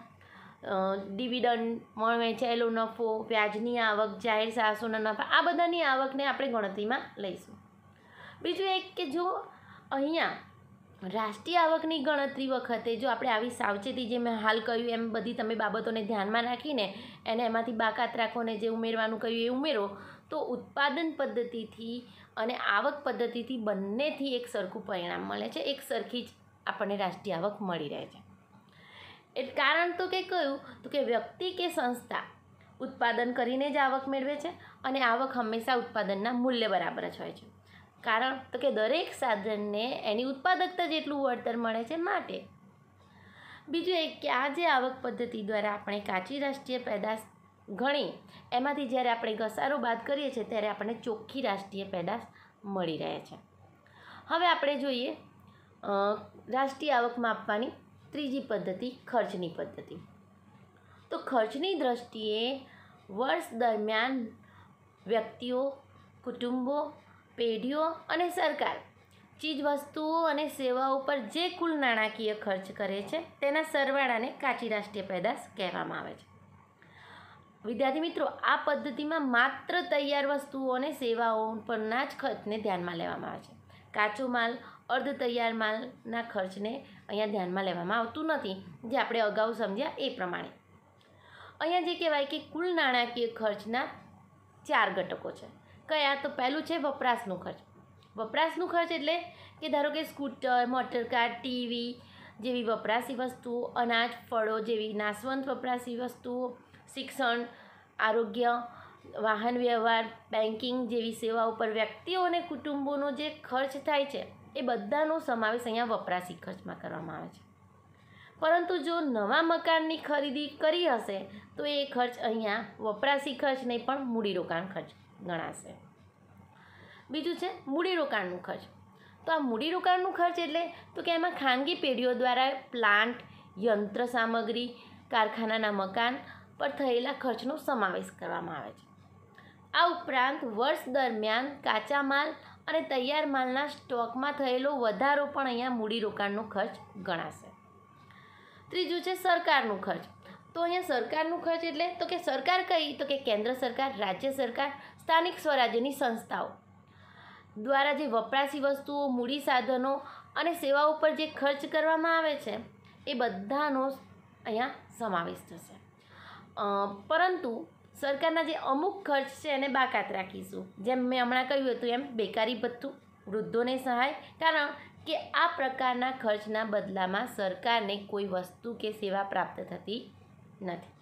ડિવિડન્ડ, વહેંચાયેલો નફો, વ્યાજની આવક, જાહેર સાહસોના નફા, આ બધાની આવકને આપણે ગણતરીમાં લઈશું. બીજું એક કે જો અહીંયા રાષ્ટ્રીય આવકની ગણતરી વખતે જો આપણે આવી સાવચેતી જે મેં હાલ કહ્યું એમ બધી તમે બાબતોને ધ્યાનમાં રાખીને એને એમાંથી બાકાત રાખો ને જે ઉમેરવાનું કહ્યું એ ઉમેરો, તો ઉત્પાદન પદ્ધતિથી અને આવક પદ્ધતિથી બંનેથી એક સરખું પરિણામ મળે છે, એક સરખી જ આપણને રાષ્ટ્રીય આવક મળી રહે છે. એટલે કારણ તો કે કયું તો કે વ્યક્તિ કે સંસ્થા ઉત્પાદન કરીને જ આવક મેળવે છે અને આવક હંમેશા ઉત્પાદનના મૂલ્ય બરાબર જ હોય છે. કારણ તો કે દરેક સાધનને એની ઉત્પાદકતા જેટલું વળતર મળે છે માટે. બીજું એક કે આ જે આવક પદ્ધતિ દ્વારા આપણે કાચી રાષ્ટ્રીય પેદાશ ગણી એમાંથી જ્યારે આપણે ઘસારો બાદ કરીએ છીએ ત્યારે આપણને ચોખ્ખી રાષ્ટ્રીય પેદાશ મળી રહે છે. હવે આપણે જોઈએ રાષ્ટ્રીય આવક માપવાની ત્રીજી પદ્ધતિ, ખર્ચની પદ્ધતિ. તો ખર્ચની દ્રષ્ટિએ વર્ષ દરમિયાન વ્યક્તિઓ, કુટુંબો, પેઢીઓ અને સરકાર ચીજવસ્તુઓ અને સેવાઓ પર જે કુલ નાણાકીય ખર્ચ કરે છે તેના સરવાળાને કાચી રાષ્ટ્રીય પેદાશ કહેવામાં આવે છે. વિદ્યાર્થી મિત્રો, આ પદ્ધતિમાં માત્ર તૈયાર વસ્તુઓ અને સેવાઓ પરના જ ખર્ચને ધ્યાનમાં લેવામાં આવે છે. કાચો માલ, અર્ધ તૈયાર માલના ખર્ચને અહીંયા ધ્યાનમાં લેવામાં આવતું નથી, જે આપણે અગાઉ સમજ્યા એ પ્રમાણે. અહીંયા જે કહેવાય કે કુલ નાણાકીય ખર્ચના 4 ઘટકો છે. કયા? તો પહેલું છે વપરાશનું ખર્ચ. વપરાશનું ખર્ચ એટલે કે ધારો કે સ્કૂટર, મોટરકાર, ટીવી જેવી વપરાશી વસ્તુઓ, અનાજ, ફળો જેવી નાશવંત વપરાશી વસ્તુઓ, શિક્ષણ, આરોગ્ય, વાહન વ્યવહાર, બેન્કિંગ જેવી સેવાઓ પર વ્યક્તિઓ અને કુટુંબોનો જે ખર્ચ થાય છે એ બધાનો સમાવેશ અહીંયા વપરાશી ખર્ચમાં કરવામાં આવે છે. પરંતુ જો નવા મકાનની ખરીદી કરી હશે તો એ ખર્ચ અહીંયા વપરાશી ખર્ચ નહીં પણ મૂડીરોકાણ ખર્ચ ગણાશે. બીજું છે મૂડીરોકાણનું ખર્ચ. તો આ મૂડીરોકાણનું ખર્ચ એટલે તો કે એમાં ખાનગી પેઢીઓ દ્વારા પ્લાન્ટ, યંત્ર સામગ્રી, કારખાનાના મકાન પર થયેલા ખર્ચનો સમાવેશ કરવામાં આવે છે. આ ઉપરાંત વર્ષ દરમિયાન કાચા માલ અને તૈયાર માલના સ્ટોકમાં થયેલો વધારો પણ અહીંયા મૂડીરોકાણનો ખર્ચ ગણાશે. ત્રીજું છે સરકારનું ખર્ચ. તો અહીંયા સરકારનું ખર્ચ એટલે તો કે સરકાર કઈ? તો કે કેન્દ્ર સરકાર, રાજ્ય સરકાર, સ્થાનિક સ્વરાજ્યની સંસ્થાઓ દ્વારા જે વપરાશી વસ્તુઓ, મૂડી સાધનો અને સેવાઓ પર જે ખર્ચ કરવામાં આવે છે એ બધાનો અહીંયા સમાવેશ થશે. પરંતુ સરકારના જે અમુક ખર્ચ છે એને બાકાત રાખીશું. જેમ મેં હમણાં કહ્યું હતું એમ બેકારી ભથ્થું, વૃદ્ધોને સહાય, કારણ કે આ પ્રકારના ખર્ચના બદલામાં સરકારને કોઈ વસ્તુ કે સેવા પ્રાપ્ત થતી નથી.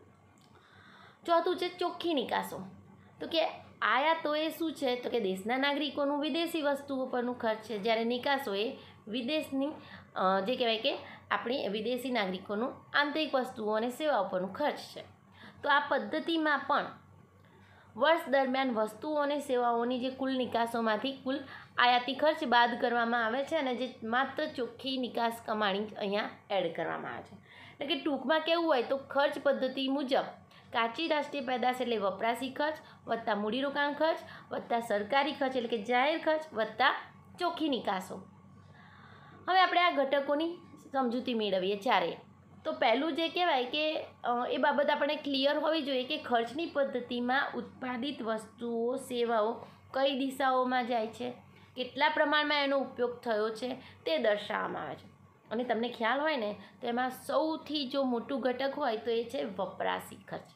ચોથું છે ચોખ્ખી નિકાસો. તો કે આયાતો એ શું છે? તો કે દેશના નાગરિકોનું વિદેશી વસ્તુઓ પરનું ખર્ચ છે, જ્યારે નિકાસો એ વિદેશની જે કહેવાય કે આપણી વિદેશી નાગરિકોનું આંતરિક વસ્તુઓ અને સેવાઓ પરનું ખર્ચ છે. તો આ પદ્ધતિમાં પણ વર્ષ દરમિયાન વસ્તુઓ અને સેવાઓની જે કુલ નિકાસોમાંથી કુલ આયાતી ખર્ચ બાદ કરવામાં આવે છે અને જે માત્ર ચોખ્ખી નિકાસ કમાણી અહીંયા એડ કરવામાં આવે છે. એટલે કે ટૂંકમાં કેવું હોય તો ખર્ચ પદ્ધતિ મુજબ કાચી રાષ્ટ્રીય પેદાશ એટલે વપરાશી ખર્ચ વત્તા મૂડીરોકાણ ખર્ચ વત્તા સરકારી ખર્ચ એટલે કે જાહેર ખર્ચ વત્તા ચોખ્ખી નિકાસો. હવે આપણે આ ઘટકોની સમજૂતી મેળવીએ ચારેય. તો પહેલું જે કહેવાય કે એ બાબત આપણે ક્લિયર હોવી જોઈએ કે ખર્ચની પદ્ધતિમાં ઉત્પાદિત વસ્તુઓ, સેવાઓ કઈ દિશાઓમાં જાય છે, કેટલા પ્રમાણમાં એનો ઉપયોગ થયો છે તે દર્શાવવામાં આવે છે. અને તમને ખ્યાલ હોય ને તો એમાં સૌથી જો મોટું ઘટક હોય તો એ છે વપરાશી ખર્ચ.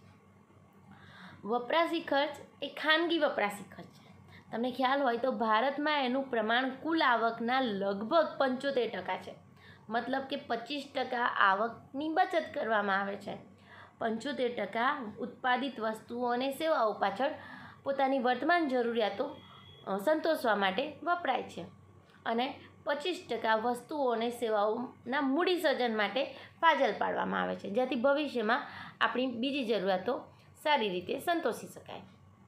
વપરાશી ખર્ચ એ ખાનગી વપરાશી ખર્ચ છે. તમને ખ્યાલ હોય તો ભારતમાં એનું પ્રમાણ કુલ આવકના લગભગ 75% છે. મતલબ કે 25% આવકની બચત કરવામાં આવે છે. 75% ઉત્પાદિત વસ્તુઓ અને સેવાઓ પાછળ પોતાની વર્તમાન જરૂરિયાતો સંતોષવા માટે વપરાય છે અને 25% વસ્તુઓ અને સેવાઓના મૂડી સર્જન માટે ફાજલ પાડવામાં આવે છે, જેથી ભવિષ્યમાં આપણી બીજી જરૂરિયાતો સારી રીતે સંતોષી શકાય.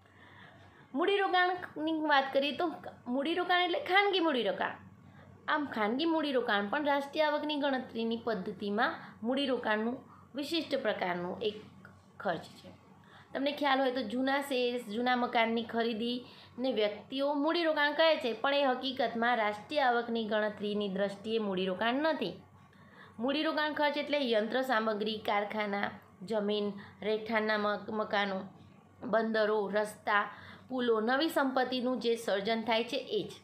મૂડીરોકાણની વાત કરીએ તો મૂડીરોકાણ એટલે ખાનગી મૂડીરોકાણ. આમ ખાનગી મૂડીરોકાણ પણ રાષ્ટ્રીય આવકની ગણતરીની પદ્ધતિમાં મૂડીરોકાણનું વિશિષ્ટ પ્રકારનું એક ખર્ચ છે. તમને ખ્યાલ હોય તો જૂના શેર્સ, જૂના મકાનની ખરીદીને વ્યક્તિઓ મૂડીરોકાણ કહે છે, પણ એ હકીકતમાં રાષ્ટ્રીય આવકની ગણતરીની દ્રષ્ટિએ મૂડીરોકાણ નથી. મૂડીરોકાણ ખર્ચ એટલે યંત્ર સામગ્રી, કારખાના, જમીન, રહેઠાણના મકાનો, બંદરો, રસ્તા, પુલો, નવી સંપત્તિનું જે સર્જન થાય છે એ જ.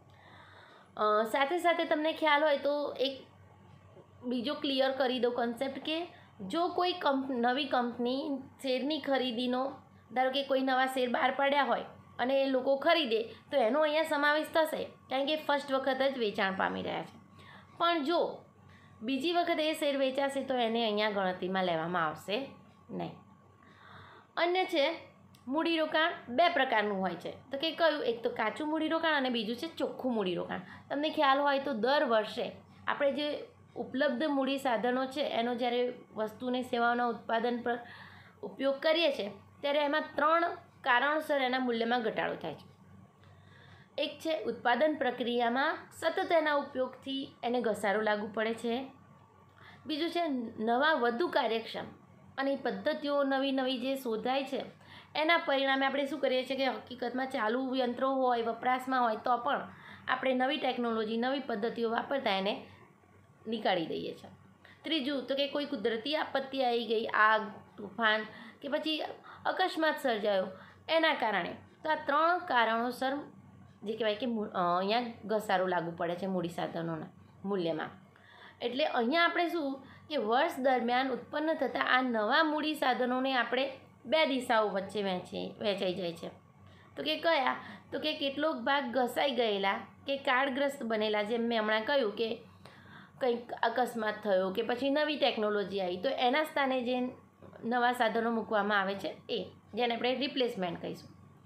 સાથે સાથે તમને ખ્યાલ હોય તો એક બીજો ક્લિયર કરી દો કન્સેપ્ટ કે જો કોઈ નવી કંપની શેરની ખરીદીનો, ધારો કે કોઈ નવા શેર બહાર પડ્યા હોય અને એ લોકો ખરીદે તો એનો અહીંયા સમાવેશ થશે, કારણ કે ફર્સ્ટ વખત જ વેચાણ પામી રહ્યા છે. પણ જો બીજી વખત એ શેર વેચાશે તો એને અહીંયા ગણતરીમાં લેવામાં આવશે નહીં. અન્ય છે મૂડીરોકાણ 2 પ્રકારનું હોય છે. તો કે કયું? એક તો કાચું મૂડીરોકાણ અને બીજું છે ચોખ્ખું મૂડીરોકાણ. તમને ખ્યાલ હોય તો દર વર્ષે આપણે જે ઉપલબ્ધ મૂડી સાધનો છે એનો જ્યારે વસ્તુને સેવાઓના ઉત્પાદન પર ઉપયોગ કરીએ છીએ ત્યારે એમાં 3 કારણોસર એના મૂલ્યમાં ઘટાડો થાય છે. એક છે ઉત્પાદન પ્રક્રિયામાં સતત એના ઉપયોગથી એને ઘસારો લાગુ પડે છે. બીજું છે નવા વધુ કાર્યક્ષમ અને પદ્ધતિઓ નવી જે શોધાય છે એના પરિણામે આપણે શું કરીએ છીએ કે હકીકતમાં ચાલુ યંત્રો હોય, વપરાશમાં હોય તો પણ આપણે નવી ટેકનોલોજી, નવી પદ્ધતિઓ વાપરતા એને નીકાળી દઈએ છીએ. ત્રીજું તો કે કોઈ કુદરતી આપત્તિ આવી ગઈ, આગ, તૂફાન કે પછી અકસ્માત સર્જાયો એના કારણે. તો આ 3 કારણોસર જે કહેવાય કે અહીંયા ઘસારો લાગુ પડે છે મૂડી સાધનોના મૂલ્યમાં. એટલે અહીંયા આપણે શું કે વર્ષ દરમિયાન ઉત્પન્ન થતા આ નવા મૂડી સાધનોને આપણે 2 દિશાઓ વચ્ચે વહેંચાઈ જાય છે. તો કે કયા? તો કે કેટલોક ભાગ ઘસાઈ ગયેલા કે કાળગ્રસ્ત બનેલા, જેમ મેં હમણાં કહ્યું કે કંઈક અકસ્માત થયો કે પછી નવી ટેકનોલોજી આવી તો એના સ્થાને જે નવા સાધનો મૂકવામાં આવે છે એ, જેને આપણે રિપ્લેસમેન્ટ કહીશું.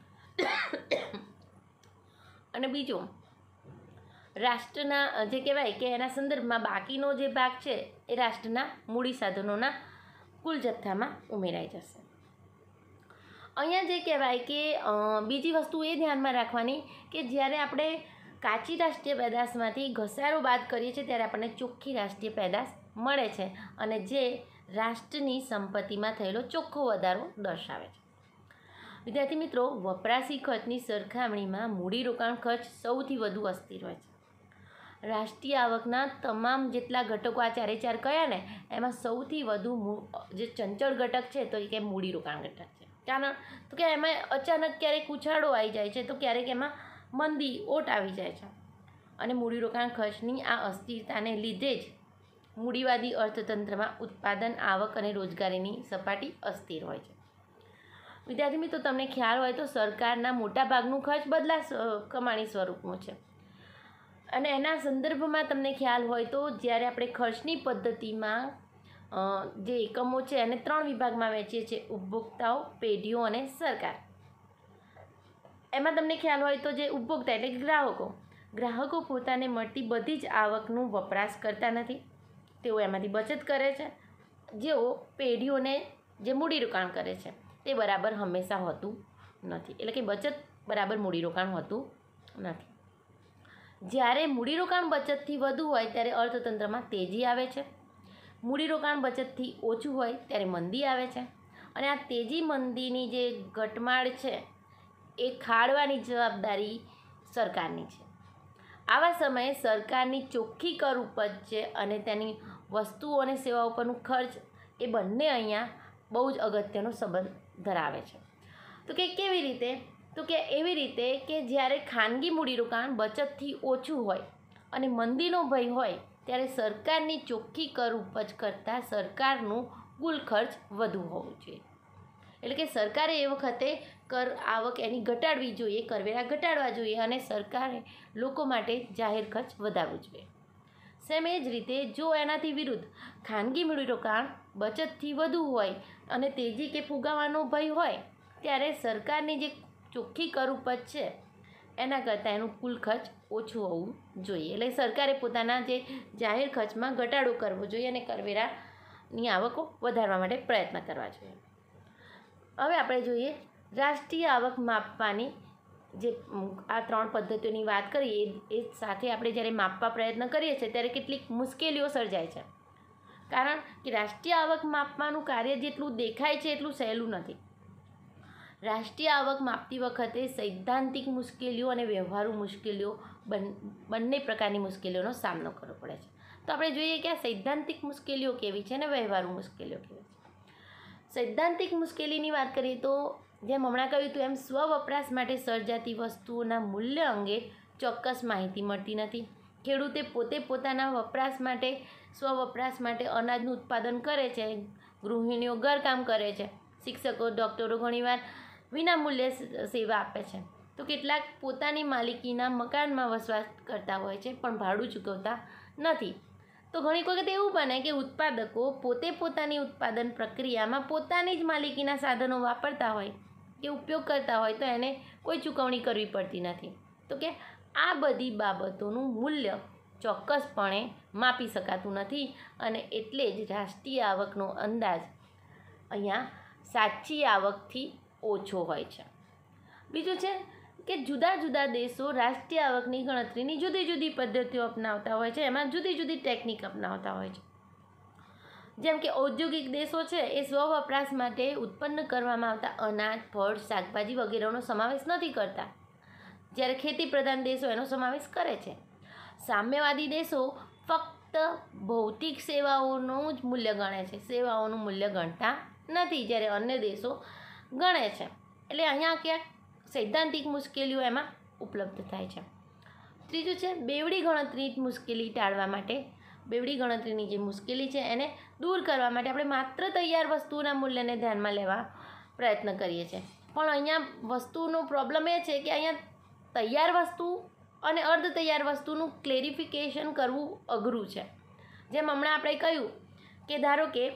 અને બીજું રાષ્ટ્રના જે કહેવાય કે એના સંદર્ભમાં બાકીનો જે ભાગ છે એ રાષ્ટ્રના મૂડી સાધનોના કુલ જથ્થામાં ઉમેરાઈ જશે. અહીંયા જે કહેવાય કે બીજી વસ્તુ એ ધ્યાનમાં રાખવાની કે જ્યારે આપણે કાચી રાષ્ટ્રીય પેદાશમાંથી ઘસારો બાદ કરીએ છીએ ત્યારે આપણને ચોખ્ખી રાષ્ટ્રીય પેદાશ મળે છે અને જે રાષ્ટ્રની સંપત્તિમાં થયેલો ચોખ્ખો વધારો દર્શાવે છે. વિદ્યાર્થી મિત્રો, વપરાશી ખર્ચની સરખામણીમાં મૂડીરોકાણ ખર્ચ સૌથી વધુ અસ્થિર હોય છે. રાષ્ટ્રીય આવકના તમામ જેટલા ઘટકો આ 4 કયા ને એમાં સૌથી વધુ જે ચંચળ ઘટક છે તો એ કે મૂડીરોકાણ ઘટક છે. કારણ તો કે એમાં અચાનક ક્યારેક ઉછાળો આવી જાય છે તો ક્યારેક એમાં મંદી ઓટ આવી જાય છે. અને મૂડીરોકાણ ખર્ચની આ અસ્થિરતાને લીધે જ મૂડીવાદી અર્થતંત્રમાં ઉત્પાદન, આવક અને રોજગારીની સપાટી અસ્થિર હોય છે. વિદ્યાર્થી મિત્રો, તમને ખ્યાલ હોય તો સરકારના મોટાભાગનું ખર્ચ કમાણી સ્વરૂપનું છે. અને એના સંદર્ભમાં તમને ખ્યાલ હોય તો જ્યારે આપણે ખર્ચની પદ્ધતિમાં જે એકમો છે એને 3 વિભાગમાં વહેંચીએ છીએ: ઉપભોક્તાઓ, પેઢીઓ અને સરકાર. એમાં તમને ખ્યાલ હોય તો જે ઉપભોક્તા એટલે કે ગ્રાહકો પોતાને મળતી બધી જ આવકનું વપરાશ કરતા નથી, તેઓ એમાંથી બચત કરે છે. જેઓ પેઢીઓને જે મૂડીરોકાણ કરે છે તે બરાબર હંમેશા હોતું નથી, એટલે કે બચત બરાબર મૂડીરોકાણ હોતું નથી. જ્યારે મૂડીરોકાણ બચતથી વધુ હોય ત્યારે અર્થતંત્રમાં તેજી આવે છે. મૂડીરોકાણ બચતથી ઓછું હોય ત્યારે મંદી આવે છે. અને આ તેજી મંદીની જે ઘટમાળ છે એ ખાળવાની જવાબદારી સરકારની છે. આવા સમયે સરકારની ચોખ્ખી કર ઉપજ છે અને તેની વસ્તુઓ અને સેવાઓ પરનું ખર્ચ એ બંને અહીંયા બહુ જ અગત્યનો સંબંધ ધરાવે છે. તો કે કેવી રીતે? તો કે એવી રીતે કે જ્યારે ખાનગી મૂડીરોકાણ બચતથી ઓછું હોય અને મંદીનો ભય હોય ત્યારે સરકારની ચોખ્ખી કર ઉપજ કરતાં સરકારનું કુલ ખર્ચ વધુ હોવું જોઈએ. એટલે કે સરકારે એ વખતે કર આવક એની ઘટાડવી જોઈએ, કરવેરા ઘટાડવા જોઈએ અને સરકારે લોકો માટે જાહેર ખર્ચ વધારવો જોઈએ. સેમ એ જ રીતે જો એનાથી વિરુદ્ધ ખાનગી મૂડીરોકાણ બચતથી વધુ હોય અને તેજી કે ફુગાવાનો ભય હોય ત્યારે સરકારની જે ચોખ્ખી કર ઉપજ છે એના કરતાં એનું કુલ ખર્ચ ઓછું હોવું જોઈએ. એટલે સરકારે પોતાના જે જાહેર ખર્ચમાં ઘટાડો કરવો જોઈએ અને કરવેરાની આવકો વધારવા માટે પ્રયત્ન કરવા જોઈએ. હવે આપણે જોઈએ રાષ્ટ્રીય આવક માપવાની જે આ 3 પદ્ધતિઓની વાત કરીએ એ સાથે આપણે જ્યારે માપવા પ્રયત્ન કરીએ છીએ ત્યારે કેટલીક મુશ્કેલીઓ સર્જાય છે. કારણ કે રાષ્ટ્રીય આવક માપવાનું કાર્ય જેટલું દેખાય છે એટલું સહેલું નથી. રાષ્ટ્રીય આવક માપતી વખતે સૈદ્ધાંતિક મુશ્કેલીઓ અને વ્યવહારુ મુશ્કેલીઓ બંને પ્રકારની મુશ્કેલીઓનો સામનો કરવો પડે છે. તો આપણે જોઈએ કે આ સૈદ્ધાંતિક મુશ્કેલીઓ કેવી છે અને વ્યવહારુ મુશ્કેલીઓ કેવી છે. સૈદ્ધાંતિક મુશ્કેલીની વાત કરીએ તો જેમ હમણાં કહ્યું હતું એમ સ્વવપરાશ માટે સર્જાતી વસ્તુઓના મૂલ્ય અંગે ચોક્કસ માહિતી મળતી નથી. ખેડૂતે પોતે પોતાના વપરાશ માટે સ્વવપરાશ માટે અનાજનું ઉત્પાદન કરે છે, ગૃહિણીઓ ઘરકામ કરે છે, શિક્ષકો ડૉક્ટરો ઘણીવાર વિનામૂલ્યે સેવા આપે છે, તો કેટલાક પોતાની માલિકીના મકાનમાં વસવાટ કરતા હોય છે પણ ભાડું ચૂકવતા નથી. તો ઘણી વખત એવું બને કે ઉત્પાદકો પોતે પોતાની ઉત્પાદન પ્રક્રિયામાં પોતાની જ માલિકીના સાધનો વાપરતા હોય કે ઉપયોગ કરતા હોય તો એને કોઈ ચૂકવણી કરવી પડતી નથી. તો કે આ બધી બાબતોનું મૂલ્ય ચોક્કસપણે માપી શકાતું નથી અને એટલે જ રાષ્ટ્રીય આવકનો અંદાજ અહીંયા સાચી આવકથી ઓછો હોય છે. બીજું છે કે જુદા જુદા દેશો રાષ્ટ્રીય આવકની ગણતરીની જુદી જુદી પદ્ધતિઓ અપનાવતા હોય છે, એમાં જુદી જુદી ટેકનિક અપનાવતા હોય છે. જેમ કે ઔદ્યોગિક દેશો છે એ સ્વવપરાશ માટે ઉત્પન્ન કરવામાં આવતા અનાજ, ફળ, શાકભાજી વગેરેનો સમાવેશ નથી કરતા, જ્યારે ખેતી પ્રધાન દેશો એનો સમાવેશ કરે છે. સામ્યવાદી દેશો ફક્ત ભૌતિક સેવાઓનું જ મૂલ્ય ગણે છે, સેવાઓનું મૂલ્ય ગણતા નથી, જ્યારે અન્ય દેશો ગણે છે. એટલે અહીંયા ક્યાંક સૈદ્ધાંતિક મુશ્કેલીઓ એમાં ઉપલબ્ધ થાય છે. ત્રીજું છે બેવડી ગણતરી મુશ્કેલી ટાળવા માટે, બેવડી ગણતરીની જે મુશ્કેલી છે એને દૂર કરવા માટે આપણે માત્ર તૈયાર વસ્તુના મૂલ્યને ધ્યાનમાં લેવા પ્રયત્ન કરીએ છીએ. પણ અહીંયા વસ્તુનો પ્રોબ્લેમ એ છે કે અહીંયા તૈયાર વસ્તુ અને અર્ધ તૈયાર વસ્તુનું ક્લેરિફિકેશન કરવું અઘરું છે. જેમ હમણાં આપણે કહ્યું કે ધારો કે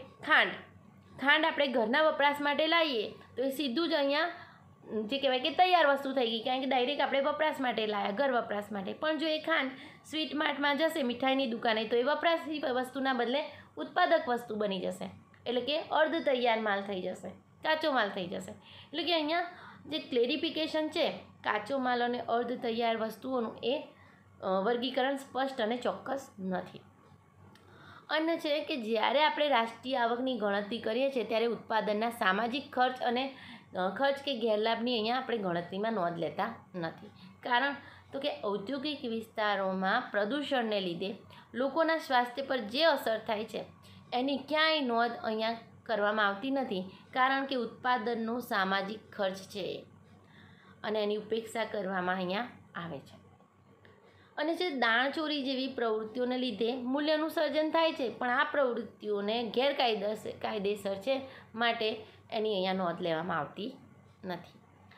ખાંડ આપણે ઘરના વપરાશ માટે લાવીએ તો એ સીધું જ અહીંયા જે કહેવાય કે તૈયાર વસ્તુ થઈ ગઈ, કારણ કે ડાયરેક્ટ આપણે વપરાશ માટે લાવ્યા, ઘર વપરાશ માટે. પણ જો એ ખાંડ સ્વીટ માર્ટમાં જશે, મીઠાઈની દુકાને, તો એ વપરાશી વસ્તુના બદલે ઉત્પાદક વસ્તુ બની જશે, એટલે કે અર્ધ તૈયાર માલ થઈ જશે, કાચો માલ થઈ જશે. એટલે કે અહીંયા જે ક્લેરિફિકેશન છે કાચો માલ અને અર્ધ તૈયાર વસ્તુઓનું એ વર્ગીકરણ સ્પષ્ટ અને ચોક્કસ નથી. અન્ય છે કે જ્યારે આપણે રાષ્ટ્રીય આવકની ગણતરી કરીએ છીએ ત્યારે ઉત્પાદનના સામાજિક ખર્ચ અને ખર્ચ કે ગેરલાભની અહીંયા આપણે ગણતરીમાં નોંધ લેતા નથી. કારણ તો કે ઔદ્યોગિક વિસ્તારોમાં પ્રદૂષણને લીધે લોકોના સ્વાસ્થ્ય પર જે અસર થાય છે એની ક્યાંય નોંધ અહીંયા કરવામાં આવતી નથી, કારણ કે ઉત્પાદનનો સામાજિક ખર્ચ છે અને એની ઉપેક્ષા કરવામાં અહીંયા આવે છે. અને જે દાણચોરી જેવી પ્રવૃત્તિઓને લીધે મૂલ્યનું સર્જન થાય છે, પણ આ પ્રવૃત્તિઓને કાયદેસર છે માટે એની અહીંયા નોંધ લેવામાં આવતી નથી.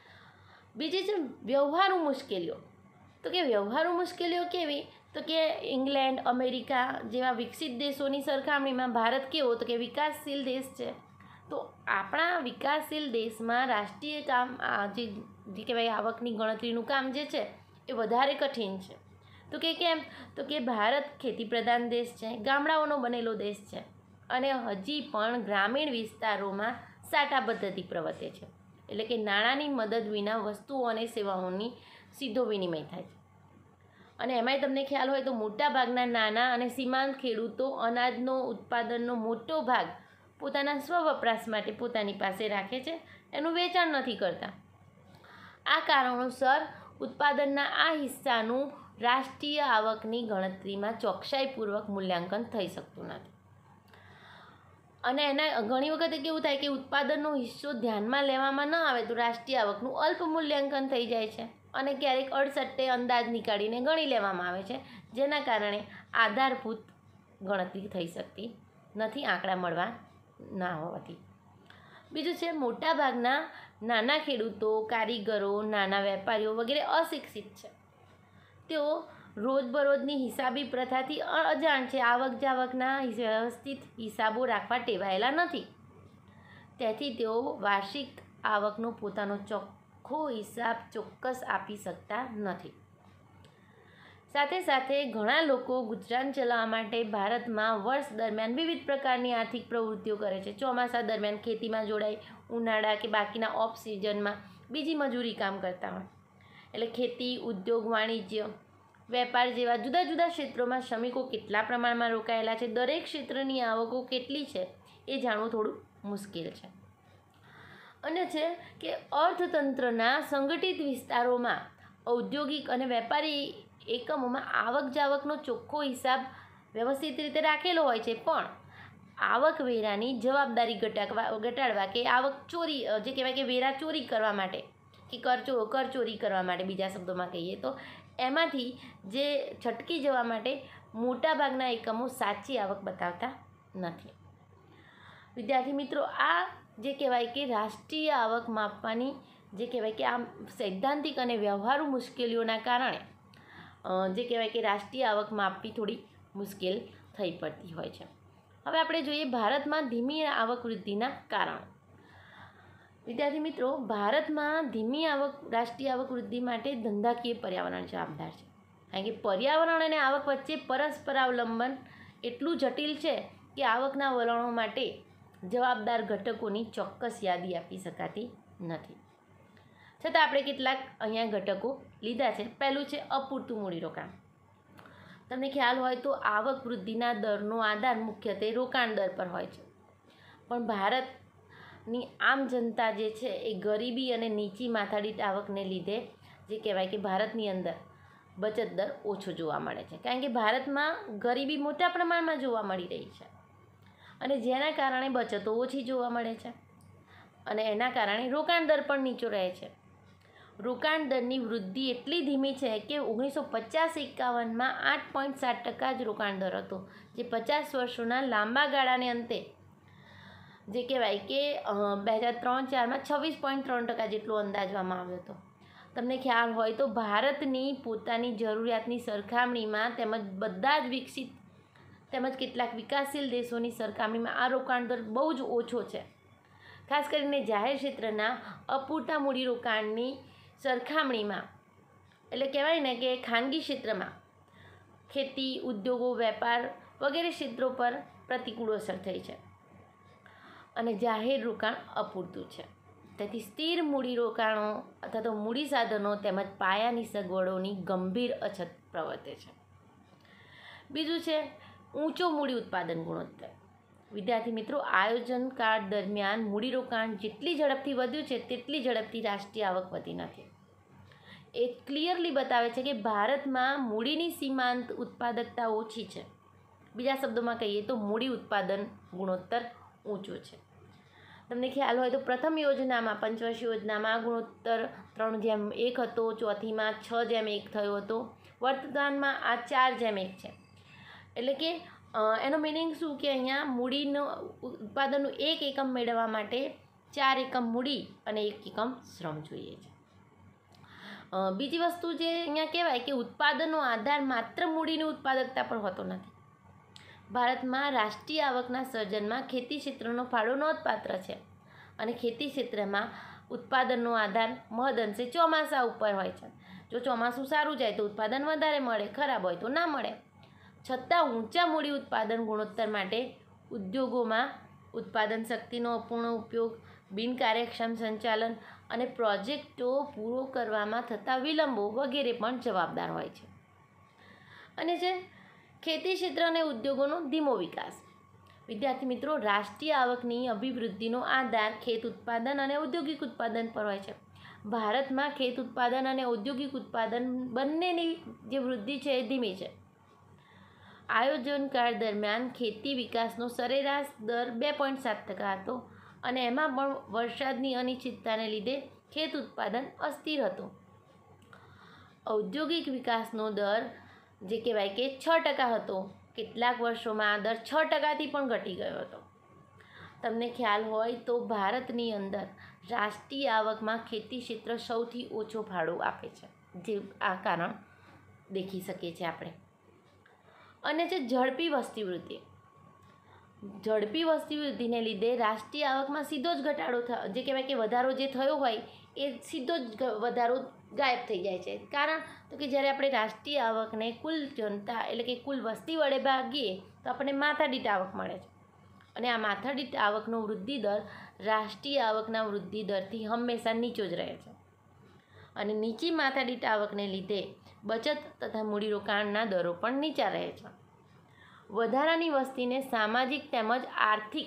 બીજી છે વ્યવહારુ મુશ્કેલીઓ. તો કે વ્યવહારુ મુશ્કેલીઓ કેવી? તો કે ઇંગ્લેન્ડ, અમેરિકા જેવા વિકસિત દેશોની સરખામણીમાં ભારત કેવો? તો કે વિકાસશીલ દેશ છે. તો આપણા વિકાસશીલ દેશમાં રાષ્ટ્રીય કામ જે કહેવાય આવકની ગણતરીનું કામ જે છે એ વધારે કઠિન છે. તો કે કેમ? તો કે ભારત ખેતી પ્રધાન દેશ છે, ગામડાઓનો બનેલો દેશ છે અને હજી પણ ગ્રામીણ વિસ્તારોમાં સાટા પદ્ધતિ પ્રવર્તે છે, એટલે કે નાણાંની મદદ વિના વસ્તુઓ અને સેવાઓની સીધો વિનિમય થાય છે. અને એમાંય તમને ખ્યાલ હોય તો મોટાભાગના નાના અને સીમાંત ખેડૂતો અનાજનો ઉત્પાદનનો મોટો ભાગ પોતાના સ્વવપરાશ માટે પોતાની પાસે રાખે છે, એનું વેચાણ નથી કરતા. આ કારણોસર ઉત્પાદનના આ હિસ્સાનું રાષ્ટ્રીય આવકની ગણતરીમાં ચોકસાઈપૂર્વક મૂલ્યાંકન થઈ શકતું નથી. અને એના ઘણી વખતે કેવું થાય કે ઉત્પાદનનો હિસ્સો ધ્યાનમાં લેવામાં ન આવે તો રાષ્ટ્રીય આવકનું અલ્પ મૂલ્યાંકન થઈ જાય છે અને ક્યારેક અડસટ્ટે અંદાજ નીકાળીને ગણી લેવામાં આવે છે, જેના કારણે આધારભૂત ગણતરી થઈ શકતી નથી આંકડા મળવા ના હોવાથી. બીજું છે, મોટાભાગના નાના ખેડૂતો, કારીગરો, નાના વેપારીઓ વગેરે અશિક્ષિત છે. તેઓ રોજબરોજની હિસાબી પ્રથાથી અજાણ છે, આવક જાવકના વ્યવસ્થિત હિસાબો રાખવા ટેવાયેલા નથી. તેથી તેઓ વાર્ષિક આવકનો પોતાનો ચોખ્ખો હિસાબ ચોક્કસ આપી શકતા નથી. સાથે સાથે ઘણા લોકો ગુજરાન ચલાવવા માટે ભારતમાં વર્ષ દરમિયાન વિવિધ પ્રકારની આર્થિક પ્રવૃત્તિઓ કરે છે. ચોમાસા દરમિયાન ખેતીમાં જોડાય, ઉનાળા કે બાકીના ઓફ સિઝનમાં બીજી મજૂરી કામ કરતા હોય. એટલે ખેતી, ઉદ્યોગ, વાણિજ્ય, વેપાર જેવા જુદા જુદા ક્ષેત્રોમાં શ્રમિકો કેટલા પ્રમાણમાં રોકાયેલા છે, દરેક ક્ષેત્રની આવકો કેટલી છે એ જાણવું થોડું મુશ્કેલ છે. અને છે કે અર્થતંત્રના સંગઠિત વિસ્તારોમાં ઔદ્યોગિક અને વેપારી એકમોમાં આવક જાવકનો ચોખ્ખો હિસાબ વ્યવસ્થિત રીતે રાખેલો હોય છે, પણ આવકવેરાની જવાબદારી ઘટાડવા કે આવક ચોરી, જે કહેવાય કે વેરા ચોરી કરવા માટે કે કર ચોરી કરવા માટે, બીજા શબ્દોમાં કહીએ તો એમાંથી જે છટકી જવા માટે મોટાભાગના એકમો સાચી આવક બતાવતા નથી. વિદ્યાર્થી મિત્રો, આ જે કહેવાય કે રાષ્ટ્રીય આવક માપવાની જે કહેવાય કે આ સૈદ્ધાંતિક અને વ્યવહારુ મુશ્કેલીઓના કારણે જે કહેવાય કે રાષ્ટ્રીય આવક માપવી થોડી મુશ્કેલ થઈ પડતી હોય છે. હવે આપણે જોઈએ ભારતમાં ધીમી આવક વૃદ્ધિના કારણો. વિદ્યાર્થી મિત્રો, ભારતમાં ધીમી રાષ્ટ્રીય આવક વૃદ્ધિ માટે ધંધાકીય પર્યાવરણ જવાબદાર છે. કારણ કે પર્યાવરણ અને આવક વચ્ચે પરસ્પર અવલંબન એટલું જટિલ છે કે આવકના વલણો માટે જવાબદાર ઘટકોની ચોક્કસ યાદી આપી શકાતી નથી. છતાં આપણે કેટલાક અહીંયા ઘટકો લીધા છે. પહેલું છે અપૂરતું મૂડીરોકાણ. તમને ખ્યાલ હોય તો આવક વૃદ્ધિના દરનો આધાર મુખ્યત્વે રોકાણ દર પર હોય છે, પણ ભારતની આમ જનતા જે છે એ ગરીબી અને નીચી માથાદીઠ આવકને લીધે જે કહેવાય કે ભારતની અંદર બચત દર ઓછો જોવા મળે છે. કારણ કે ભારતમાં ગરીબી મોટા પ્રમાણમાં જોવા મળી રહી છે અને જેના કારણે બચતો ઓછી જોવા મળે છે અને એના કારણે રોકાણ દર પણ નીચો રહે છે. રોકાણ દરની વૃદ્ધિ એટલી ધીમી છે કે 1950-51માં 8.7% જ રોકાણ દર હતો, જે 50 વર્ષોના લાંબા ગાળાને અંતે જે કહેવાય કે 2003-4માં 26.3% જેટલો અંદાજવામાં આવ્યો હતો. તમને ખ્યાલ હોય તો ભારતની પોતાની જરૂરિયાતની સરખામણીમાં તેમજ બધા જ વિકસિત તેમજ કેટલાક વિકાસશીલ દેશોની સરખામણીમાં આ રોકાણ દર બહુ જ ઓછો છે. ખાસ કરીને જાહેર ક્ષેત્રના અપૂરતા મૂડીરોકાણની સરખામણીમાં, એટલે કહેવાય ને કે ખાનગી ક્ષેત્રમાં ખેતી, ઉદ્યોગો, વેપાર વગેરે ક્ષેત્રો પર પ્રતિકૂળ અસર થઈ છે અને જાહેર રોકાણ અપૂરતું છે. તેથી સ્થિર મૂડીરોકાણો અથવા તો મૂડી સાધનો તેમજ પાયાની સગવડોની ગંભીર અછત પ્રવર્તે છે. બીજું છે ઊંચો મૂડી ઉત્પાદન ગુણોત્તર. વિદ્યાર્થી મિત્રો, આયોજન કાળ દરમિયાન મૂડીરોકાણ જેટલી ઝડપથી વધ્યું છે તેટલી ઝડપથી રાષ્ટ્રીય આવક વધી નથી. એ ક્લિયરલી બતાવે છે કે ભારતમાં મૂડીની સીમાંત ઉત્પાદકતા ઓછી છે. બીજા શબ્દોમાં કહીએ તો મૂડી ઉત્પાદન ગુણોત્તર ઊંચો છે. તમને ખ્યાલ હોય તો પ્રથમ યોજનામાં, પંચવર્ષ યોજનામાં આ ગુણોત્તર 3:1 હતો, ચોથીમાં 6:1 થયો હતો, વર્તમાનમાં આ 4:1 છે. એટલે કે એનો મિનિંગ શું કે અહીંયા મૂડીનો ઉત્પાદનનું 1 એકમ મેળવવા માટે 4 એકમ મૂડી અને 1 એકમ શ્રમ જોઈએ છે. બીજી વસ્તુ જે અહીંયા કહેવાય કે ઉત્પાદનનો આધાર માત્ર મૂડીની ઉત્પાદકતા પર હોતો નથી. ભારતમાં રાષ્ટ્રીય આવકના સર્જનમાં ખેતી ક્ષેત્રનો ફાળો નોંધપાત્ર છે અને ખેતી ક્ષેત્રમાં ઉત્પાદનનો આધાર મહદઅંશે ચોમાસા ઉપર હોય છે. જો ચોમાસું સારું જાય તો ઉત્પાદન વધારે મળે, ખરાબ હોય તો ના મળે. છતાં ઊંચા મૂડી ઉત્પાદન ગુણોત્તર માટે ઉદ્યોગોમાં ઉત્પાદન શક્તિનો અપૂર્ણ ઉપયોગ, બિનકાર્યક્ષમ સંચાલન અને પ્રોજેક્ટો પૂરો કરવામાં થતા વિલંબો વગેરે પણ જવાબદાર હોય છે. અને જે ખેતી ક્ષેત્ર અને ઉદ્યોગોનો ધીમો વિકાસ. વિદ્યાર્થી મિત્રો, રાષ્ટ્રીય આવકની અભિવૃદ્ધિનો આધાર ખેત ઉત્પાદન અને ઔદ્યોગિક ઉત્પાદન પર હોય છે. ભારતમાં ખેત ઉત્પાદન અને ઔદ્યોગિક ઉત્પાદન બંનેની જે વૃદ્ધિ છે એ ધીમી છે. આયોજનકાળ દરમિયાન ખેતી વિકાસનો સરેરાશ દર 2.7% હતો અને એમાં પણ વરસાદની અનિશ્ચિતતાને લીધે ખેત ઉત્પાદન અસ્થિર હતું. ઔદ્યોગિક વિકાસનો દર જે કહેવાય કે 6% હતો. કેટલાક વર્ષોમાં આ દર 6%થી પણ ઘટી ગયો હતો. તમને ખ્યાલ હોય તો ભારતની અંદર રાષ્ટ્રીય આવકમાં ખેતી ક્ષેત્ર સૌથી ઓછો ફાળો આપે છે, જે આ કારણ દેખી શકીએ છીએ આપણે. અને છે ઝડપી વસ્તી વૃદ્ધિ. ઝડપી વસ્તી વૃદ્ધિને લીધે રાષ્ટ્રીય આવકમાં સીધો જ ઘટાડો થયો, જે કહેવાય કે વધારો જે થયો હોય એ સીધો જ વધારો ગાયબ થઈ જાય છે. કારણ તો કે જ્યારે આપણે રાષ્ટ્રીય આવકને કુલ જનતા એટલે કે કુલ વસ્તી વડે ભાગીએ તો આપણને માથાદીઠ આવક મળે છે. અને આ માથાદીઠ આવકનો વૃદ્ધિ દર રાષ્ટ્રીય આવકના વૃદ્ધિ દરથી હંમેશા નીચો જ રહે છે. અને નીચી માથાદીઠ આવકને લીધે બચત તથા મૂડીરોકાણના દરો પણ નીચા રહે છે. વધારાની વસ્તીને સામાજિક તેમજ આર્થિક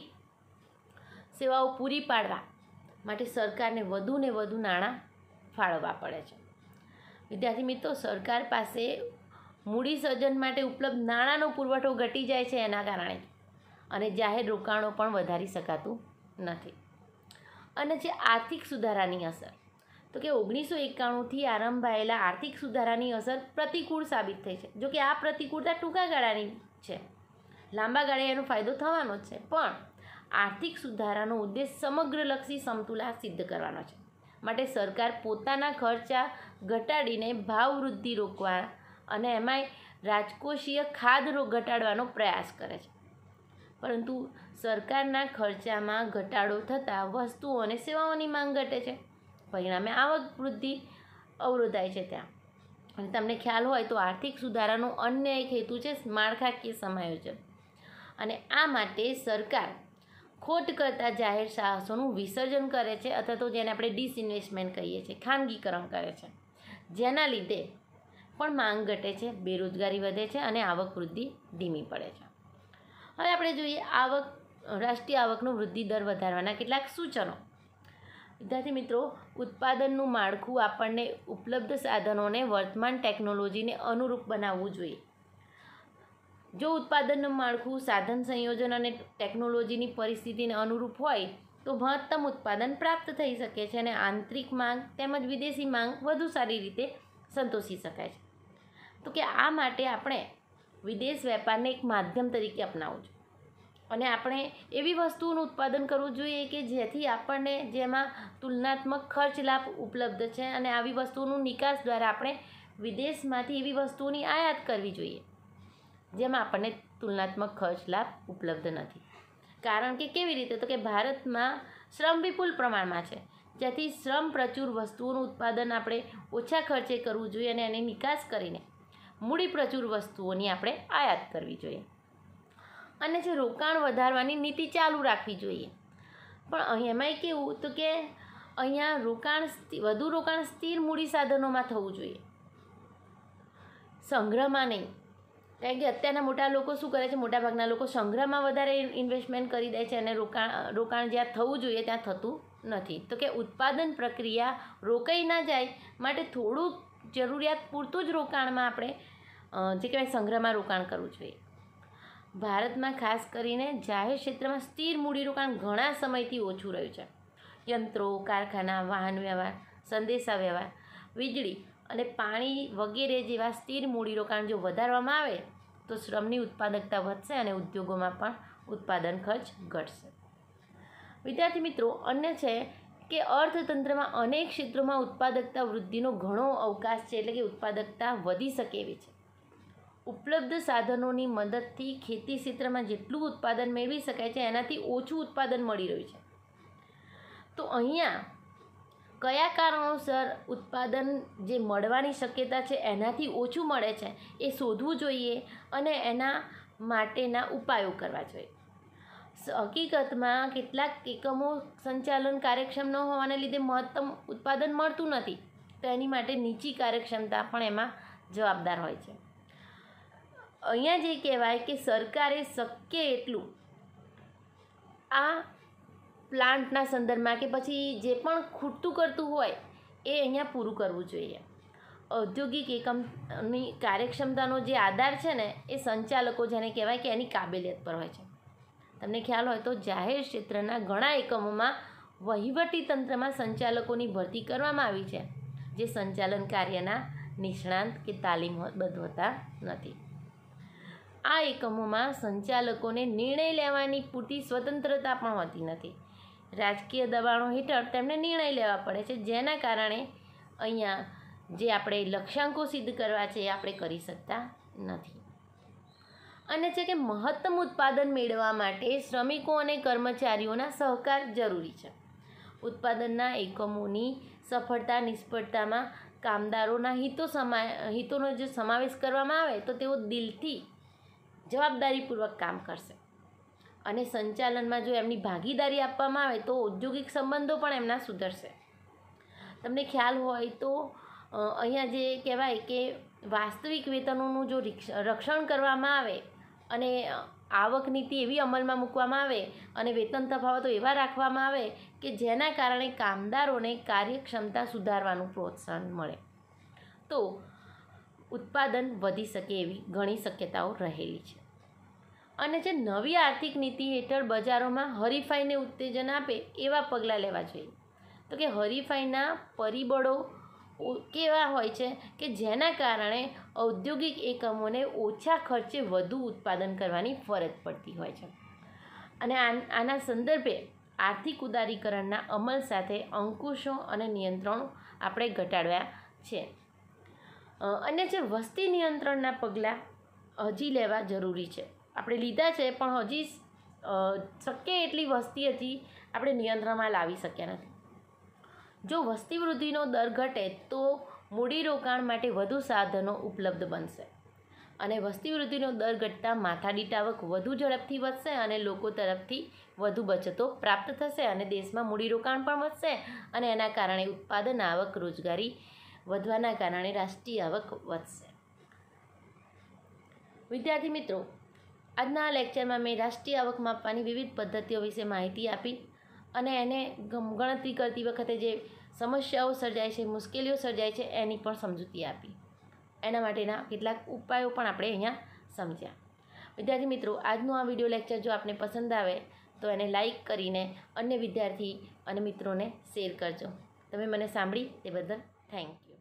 સેવાઓ પૂરી પાડવા માટે સરકારને વધુને વધુ નાણાં ફાળવવા પડે છે. વિદ્યાર્થી મિત્રો, સરકાર પાસે મૂડી સર્જન માટે ઉપલબ્ધ નાણાંનો પુરવઠો ઘટી જાય છે એના કારણે, અને જાહેર રોકાણો પણ વધારી શકાતું નથી. અને છે આર્થિક સુધારાની અસર. તો કે 1991થી આરંભાયેલા આર્થિક સુધારાની અસર પ્રતિકૂળ સાબિત થઈ છે. જો કે આ પ્રતિકૂળતા ટૂંકા ગાળાની છે, લાંબા ગાળે એનો ફાયદો થવાનો જ છે, પણ આર્થિક સુધારાનો ઉદ્દેશ સમગ્રલક્ષી સમતુલા સિદ્ધ કરવાનો છે. માટે સરકાર પોતાના ખર્ચા ઘટાડીને ભાવ વૃદ્ધિ રોકવા અને એમાંય રાજકોષીય ખાધ ઘટાડવાનો પ્રયાસ કરે છે. પરંતુ સરકારના ખર્ચામાં ઘટાડો થતાં વસ્તુઓ અને સેવાઓની માંગ ઘટે છે, પરિણામે આવક વૃદ્ધિ અવરોધાય છે ત્યાં. અને તમને ખ્યાલ હોય તો આર્થિક સુધારાનો અન્ય એક હેતુ છે માળખાકીય સમાયોજન. અને આ માટે સરકાર ખોટ કરતા જાહેર સાહસોનું વિસર્જન કરે છે, અથવા તો જેને આપણે ડિસઇન્વેસ્ટમેન્ટ કહીએ છીએ, ખાનગીકરણ કરે છે, જેના લીધે પણ માંગ ઘટે છે, બેરોજગારી વધે છે અને આવક વૃદ્ધિ ધીમી પડે છે. હવે આપણે જોઈએ રાષ્ટ્રીય આવકનો વૃદ્ધિ દર વધારવાના કેટલાક સૂચનો. વિદ્યાર્થી મિત્રો, ઉત્પાદનનું માળખું આપણને ઉપલબ્ધ સાધનોને વર્તમાન ટેકનોલોજીને અનુરૂપ બનાવવું જોઈએ. જો ઉત્પાદનનું માળખું સાધન સંયોજન અને ટેકનોલોજીની પરિસ્થિતિને અનુરૂપ હોય તો મહત્તમ ઉત્પાદન પ્રાપ્ત થઈ શકે છે અને આંતરિક માંગ તેમજ વિદેશી માંગ વધુ સારી રીતે સંતોષી શકાય છે. તો કે આ માટે આપણે વિદેશ વેપારને એક માધ્યમ તરીકે અપનાવવું જોઈએ અને આપણે એવી વસ્તુઓનું ઉત્પાદન કરવું જોઈએ કે જેથી આપણને જેમાં તુલનાત્મક ખર્ચ લાભ ઉપલબ્ધ છે, અને આવી વસ્તુઓનું નિકાસ દ્વારા આપણે વિદેશમાંથી એવી વસ્તુઓની આયાત કરવી જોઈએ જેમાં આપણને તુલનાત્મક ખર્ચ લાભ ઉપલબ્ધ નથી. કારણ કે કેવી રીતે? તો કે ભારતમાં શ્રમ વિપુલ પ્રમાણમાં છે, જેથી શ્રમ પ્રચુર વસ્તુઓનું ઉત્પાદન આપણે ઓછા ખર્ચે કરવું જોઈએ અને એની નિકાસ કરીને મૂડી પ્રચુર વસ્તુઓની આપણે આયાત કરવી જોઈએ. અને જે રોકાણ વધારવાની નીતિ ચાલુ રાખવી જોઈએ. પણ અહીં એમાંય કેવું તો કે અહીંયા વધુ રોકાણ સ્થિર મૂડી સાધનોમાં થવું જોઈએ, સંગ્રહમાં નહીં. કારણ કે અત્યારના મોટા લોકો શું કરે છે, મોટાભાગના લોકો સંગ્રહમાં વધારે ઇન્વેસ્ટમેન્ટ કરી દે છે અને રોકાણ જ્યાં થવું જોઈએ ત્યાં થતું નથી. તો કે ઉત્પાદન પ્રક્રિયા રોકાઈ ના જાય માટે થોડું જરૂરિયાત પૂરતું જ રોકાણમાં આપણે જે કહેવાય સંગ્રહમાં રોકાણ કરવું જોઈએ. ભારતમાં ખાસ કરીને જાહેર ક્ષેત્રમાં સ્થિર મૂડીરોકાણ ઘણા સમયથી ઓછું રહ્યું છે. યંત્રો, કારખાના, વાહન વ્યવહાર, સંદેશા વ્યવહાર, વીજળી અને પાણી વગેરે જેવા સ્થિર મૂડીરોકાણ જો વધારવામાં આવે તો શ્રમની ઉત્પાદકતા વધશે અને ઉદ્યોગોમાં પણ ઉત્પાદન ખર્ચ ઘટશે. વિદ્યાર્થી મિત્રો, અન્ય છે કે અર્થતંત્રમાં અનેક ક્ષેત્રોમાં ઉત્પાદકતા વૃદ્ધિનો ઘણો અવકાશ છે, એટલે કે ઉત્પાદકતા વધી શકે એવી છે. ઉપલબ્ધ સાધનોની મદદથી ખેતી ક્ષેત્રમાં જેટલું ઉત્પાદન મેળવી શકાય છે એનાથી ઓછું ઉત્પાદન મળી રહ્યું છે. તો અહીંયા કયા કારણોસર ઉત્પાદન જે મળવાની શક્યતા છે એનાથી ઓછું મળે છે એ શોધવું જોઈએ અને એના માટેના ઉપાયો કરવા જોઈએ. હકીકતમાં કેટલાક એકમો સંચાલન કાર્યક્ષમ ન હોવાને લીધે મહત્તમ ઉત્પાદન મળતું નથી, તો એની માટે નીચી કાર્યક્ષમતા પણ એમાં જવાબદાર હોય છે. અહીંયા જે કહેવાય કે સરકારે શક્ય એટલું આ પ્લાન્ટના સંદર્ભમાં કે પછી જે પણ ખૂટતું કરતું હોય એ અહીંયા પૂરું કરવું જોઈએ. ઔદ્યોગિક એકમની કાર્યક્ષમતાનો જે આધાર છે ને એ સંચાલકો જેને કહેવાય કે એની કાબેલિયત પર હોય છે. તમને ખ્યાલ હોય તો જાહેર ક્ષેત્રના ઘણા એકમોમાં વહીવટી તંત્રમાં સંચાલકોની ભરતી કરવામાં આવી છે, જે સંચાલન કાર્યના નિષ્ણાંત કે તાલીમબદ્ધ હોતા નથી. આ એકમોમાં સંચાલકોને નિર્ણય લેવાની પૂરતી સ્વતંત્રતા પણ હોતી નથી. રાજકીય દબાણો હેઠળ તેમને નિર્ણય લેવા પડે છે, જેના કારણે અહીંયા જે આપણે લક્ષ્યાંકો સિદ્ધ કરવા છે એ આપણે કરી શકતા નથી. અને છે કે મહત્તમ ઉત્પાદન મેળવવા માટે શ્રમિકો અને કર્મચારીઓના સહકાર જરૂરી છે. ઉત્પાદનના એકમોની સફળતા નિષ્ફળતામાં કામદારોના હિતોનો જો સમાવેશ કરવામાં આવે તો તેઓ દિલથી જવાબદારીપૂર્વક કામ કરશે. અને સંચાલનમાં જો એમની ભાગીદારી આપવામાં આવે તો ઔદ્યોગિક સંબંધો પણ એમના સુધરશે. તમને ખ્યાલ હોય તો અહીંયા જે કહેવાય કે વાસ્તવિક વેતનોનું જો રક્ષણ કરવામાં આવે અને આવક નીતિ એવી અમલમાં મૂકવામાં આવે અને વેતન તફાવતો એવા રાખવામાં આવે કે જેના કારણે કામદારોને કાર્યક્ષમતા સુધારવાનું પ્રોત્સાહન મળે તો ઉત્પાદન વધી શકે એવી ઘણી શક્યતાઓ રહેલી છે. અને જે નવી આર્થિક નીતિ હેઠળ બજારોમાં હરીફાઈને ઉત્તેજન આપે એવા પગલાં લેવા જોઈએ. તો કે હરીફાઈના પરિબળો કેવા હોય છે કે જેના કારણે ઔદ્યોગિક એકમોને ઓછા ખર્ચે વધુ ઉત્પાદન કરવાની ફરજ પડતી હોય છે. અને આના સંદર્ભે આર્થિક ઉદારીકરણના અમલ સાથે અંકુશો અને નિયંત્રણો આપણે ઘટાડ્યા છે. અને જે વસ્તી નિયંત્રણના પગલાં હજી લેવા જરૂરી છે. આપણે લીધા છે પણ હજી શક્ય એટલી વસ્તી હજી આપણે નિયંત્રણમાં લાવી શક્યા નથી. જો વસ્તી વૃદ્ધિનો દર ઘટે તો મૂડીરોકાણ માટે વધુ સાધનો ઉપલબ્ધ બનશે અને વસ્તી વૃદ્ધિનો દર ઘટતાં માથાદીઠ આવક વધુ ઝડપથી વધશે અને લોકો તરફથી વધુ બચતો પ્રાપ્ત થશે અને દેશમાં મૂડીરોકાણ પણ વધશે અને એના કારણે ઉત્પાદન, આવક, રોજગારી વધવાના કારણે રાષ્ટ્રીય આવક વધશે. વિદ્યાર્થી મિત્રો, આજના લેક્ચરમાં મેં રાષ્ટ્રીય આવક માપવાની વિવિધ પદ્ધતિઓ વિશે માહિતી આપી અને એને ગણતરી કરતી વખતે જે સમસ્યાઓ સર્જાય છે, મુશ્કેલીઓ સર્જાય છે એની પણ સમજૂતી આપી. એના માટેના કેટલાક ઉપાયો પણ આપણે અહીંયા સમજ્યા. વિદ્યાર્થી મિત્રો, આજનો આ વિડીયો લેક્ચર જો આપને પસંદ આવે તો એને લાઈક કરીને અન્ય વિદ્યાર્થી અને મિત્રોને શેર કરજો. તમે મને સાંભળી તે બદલ થેન્ક યુ.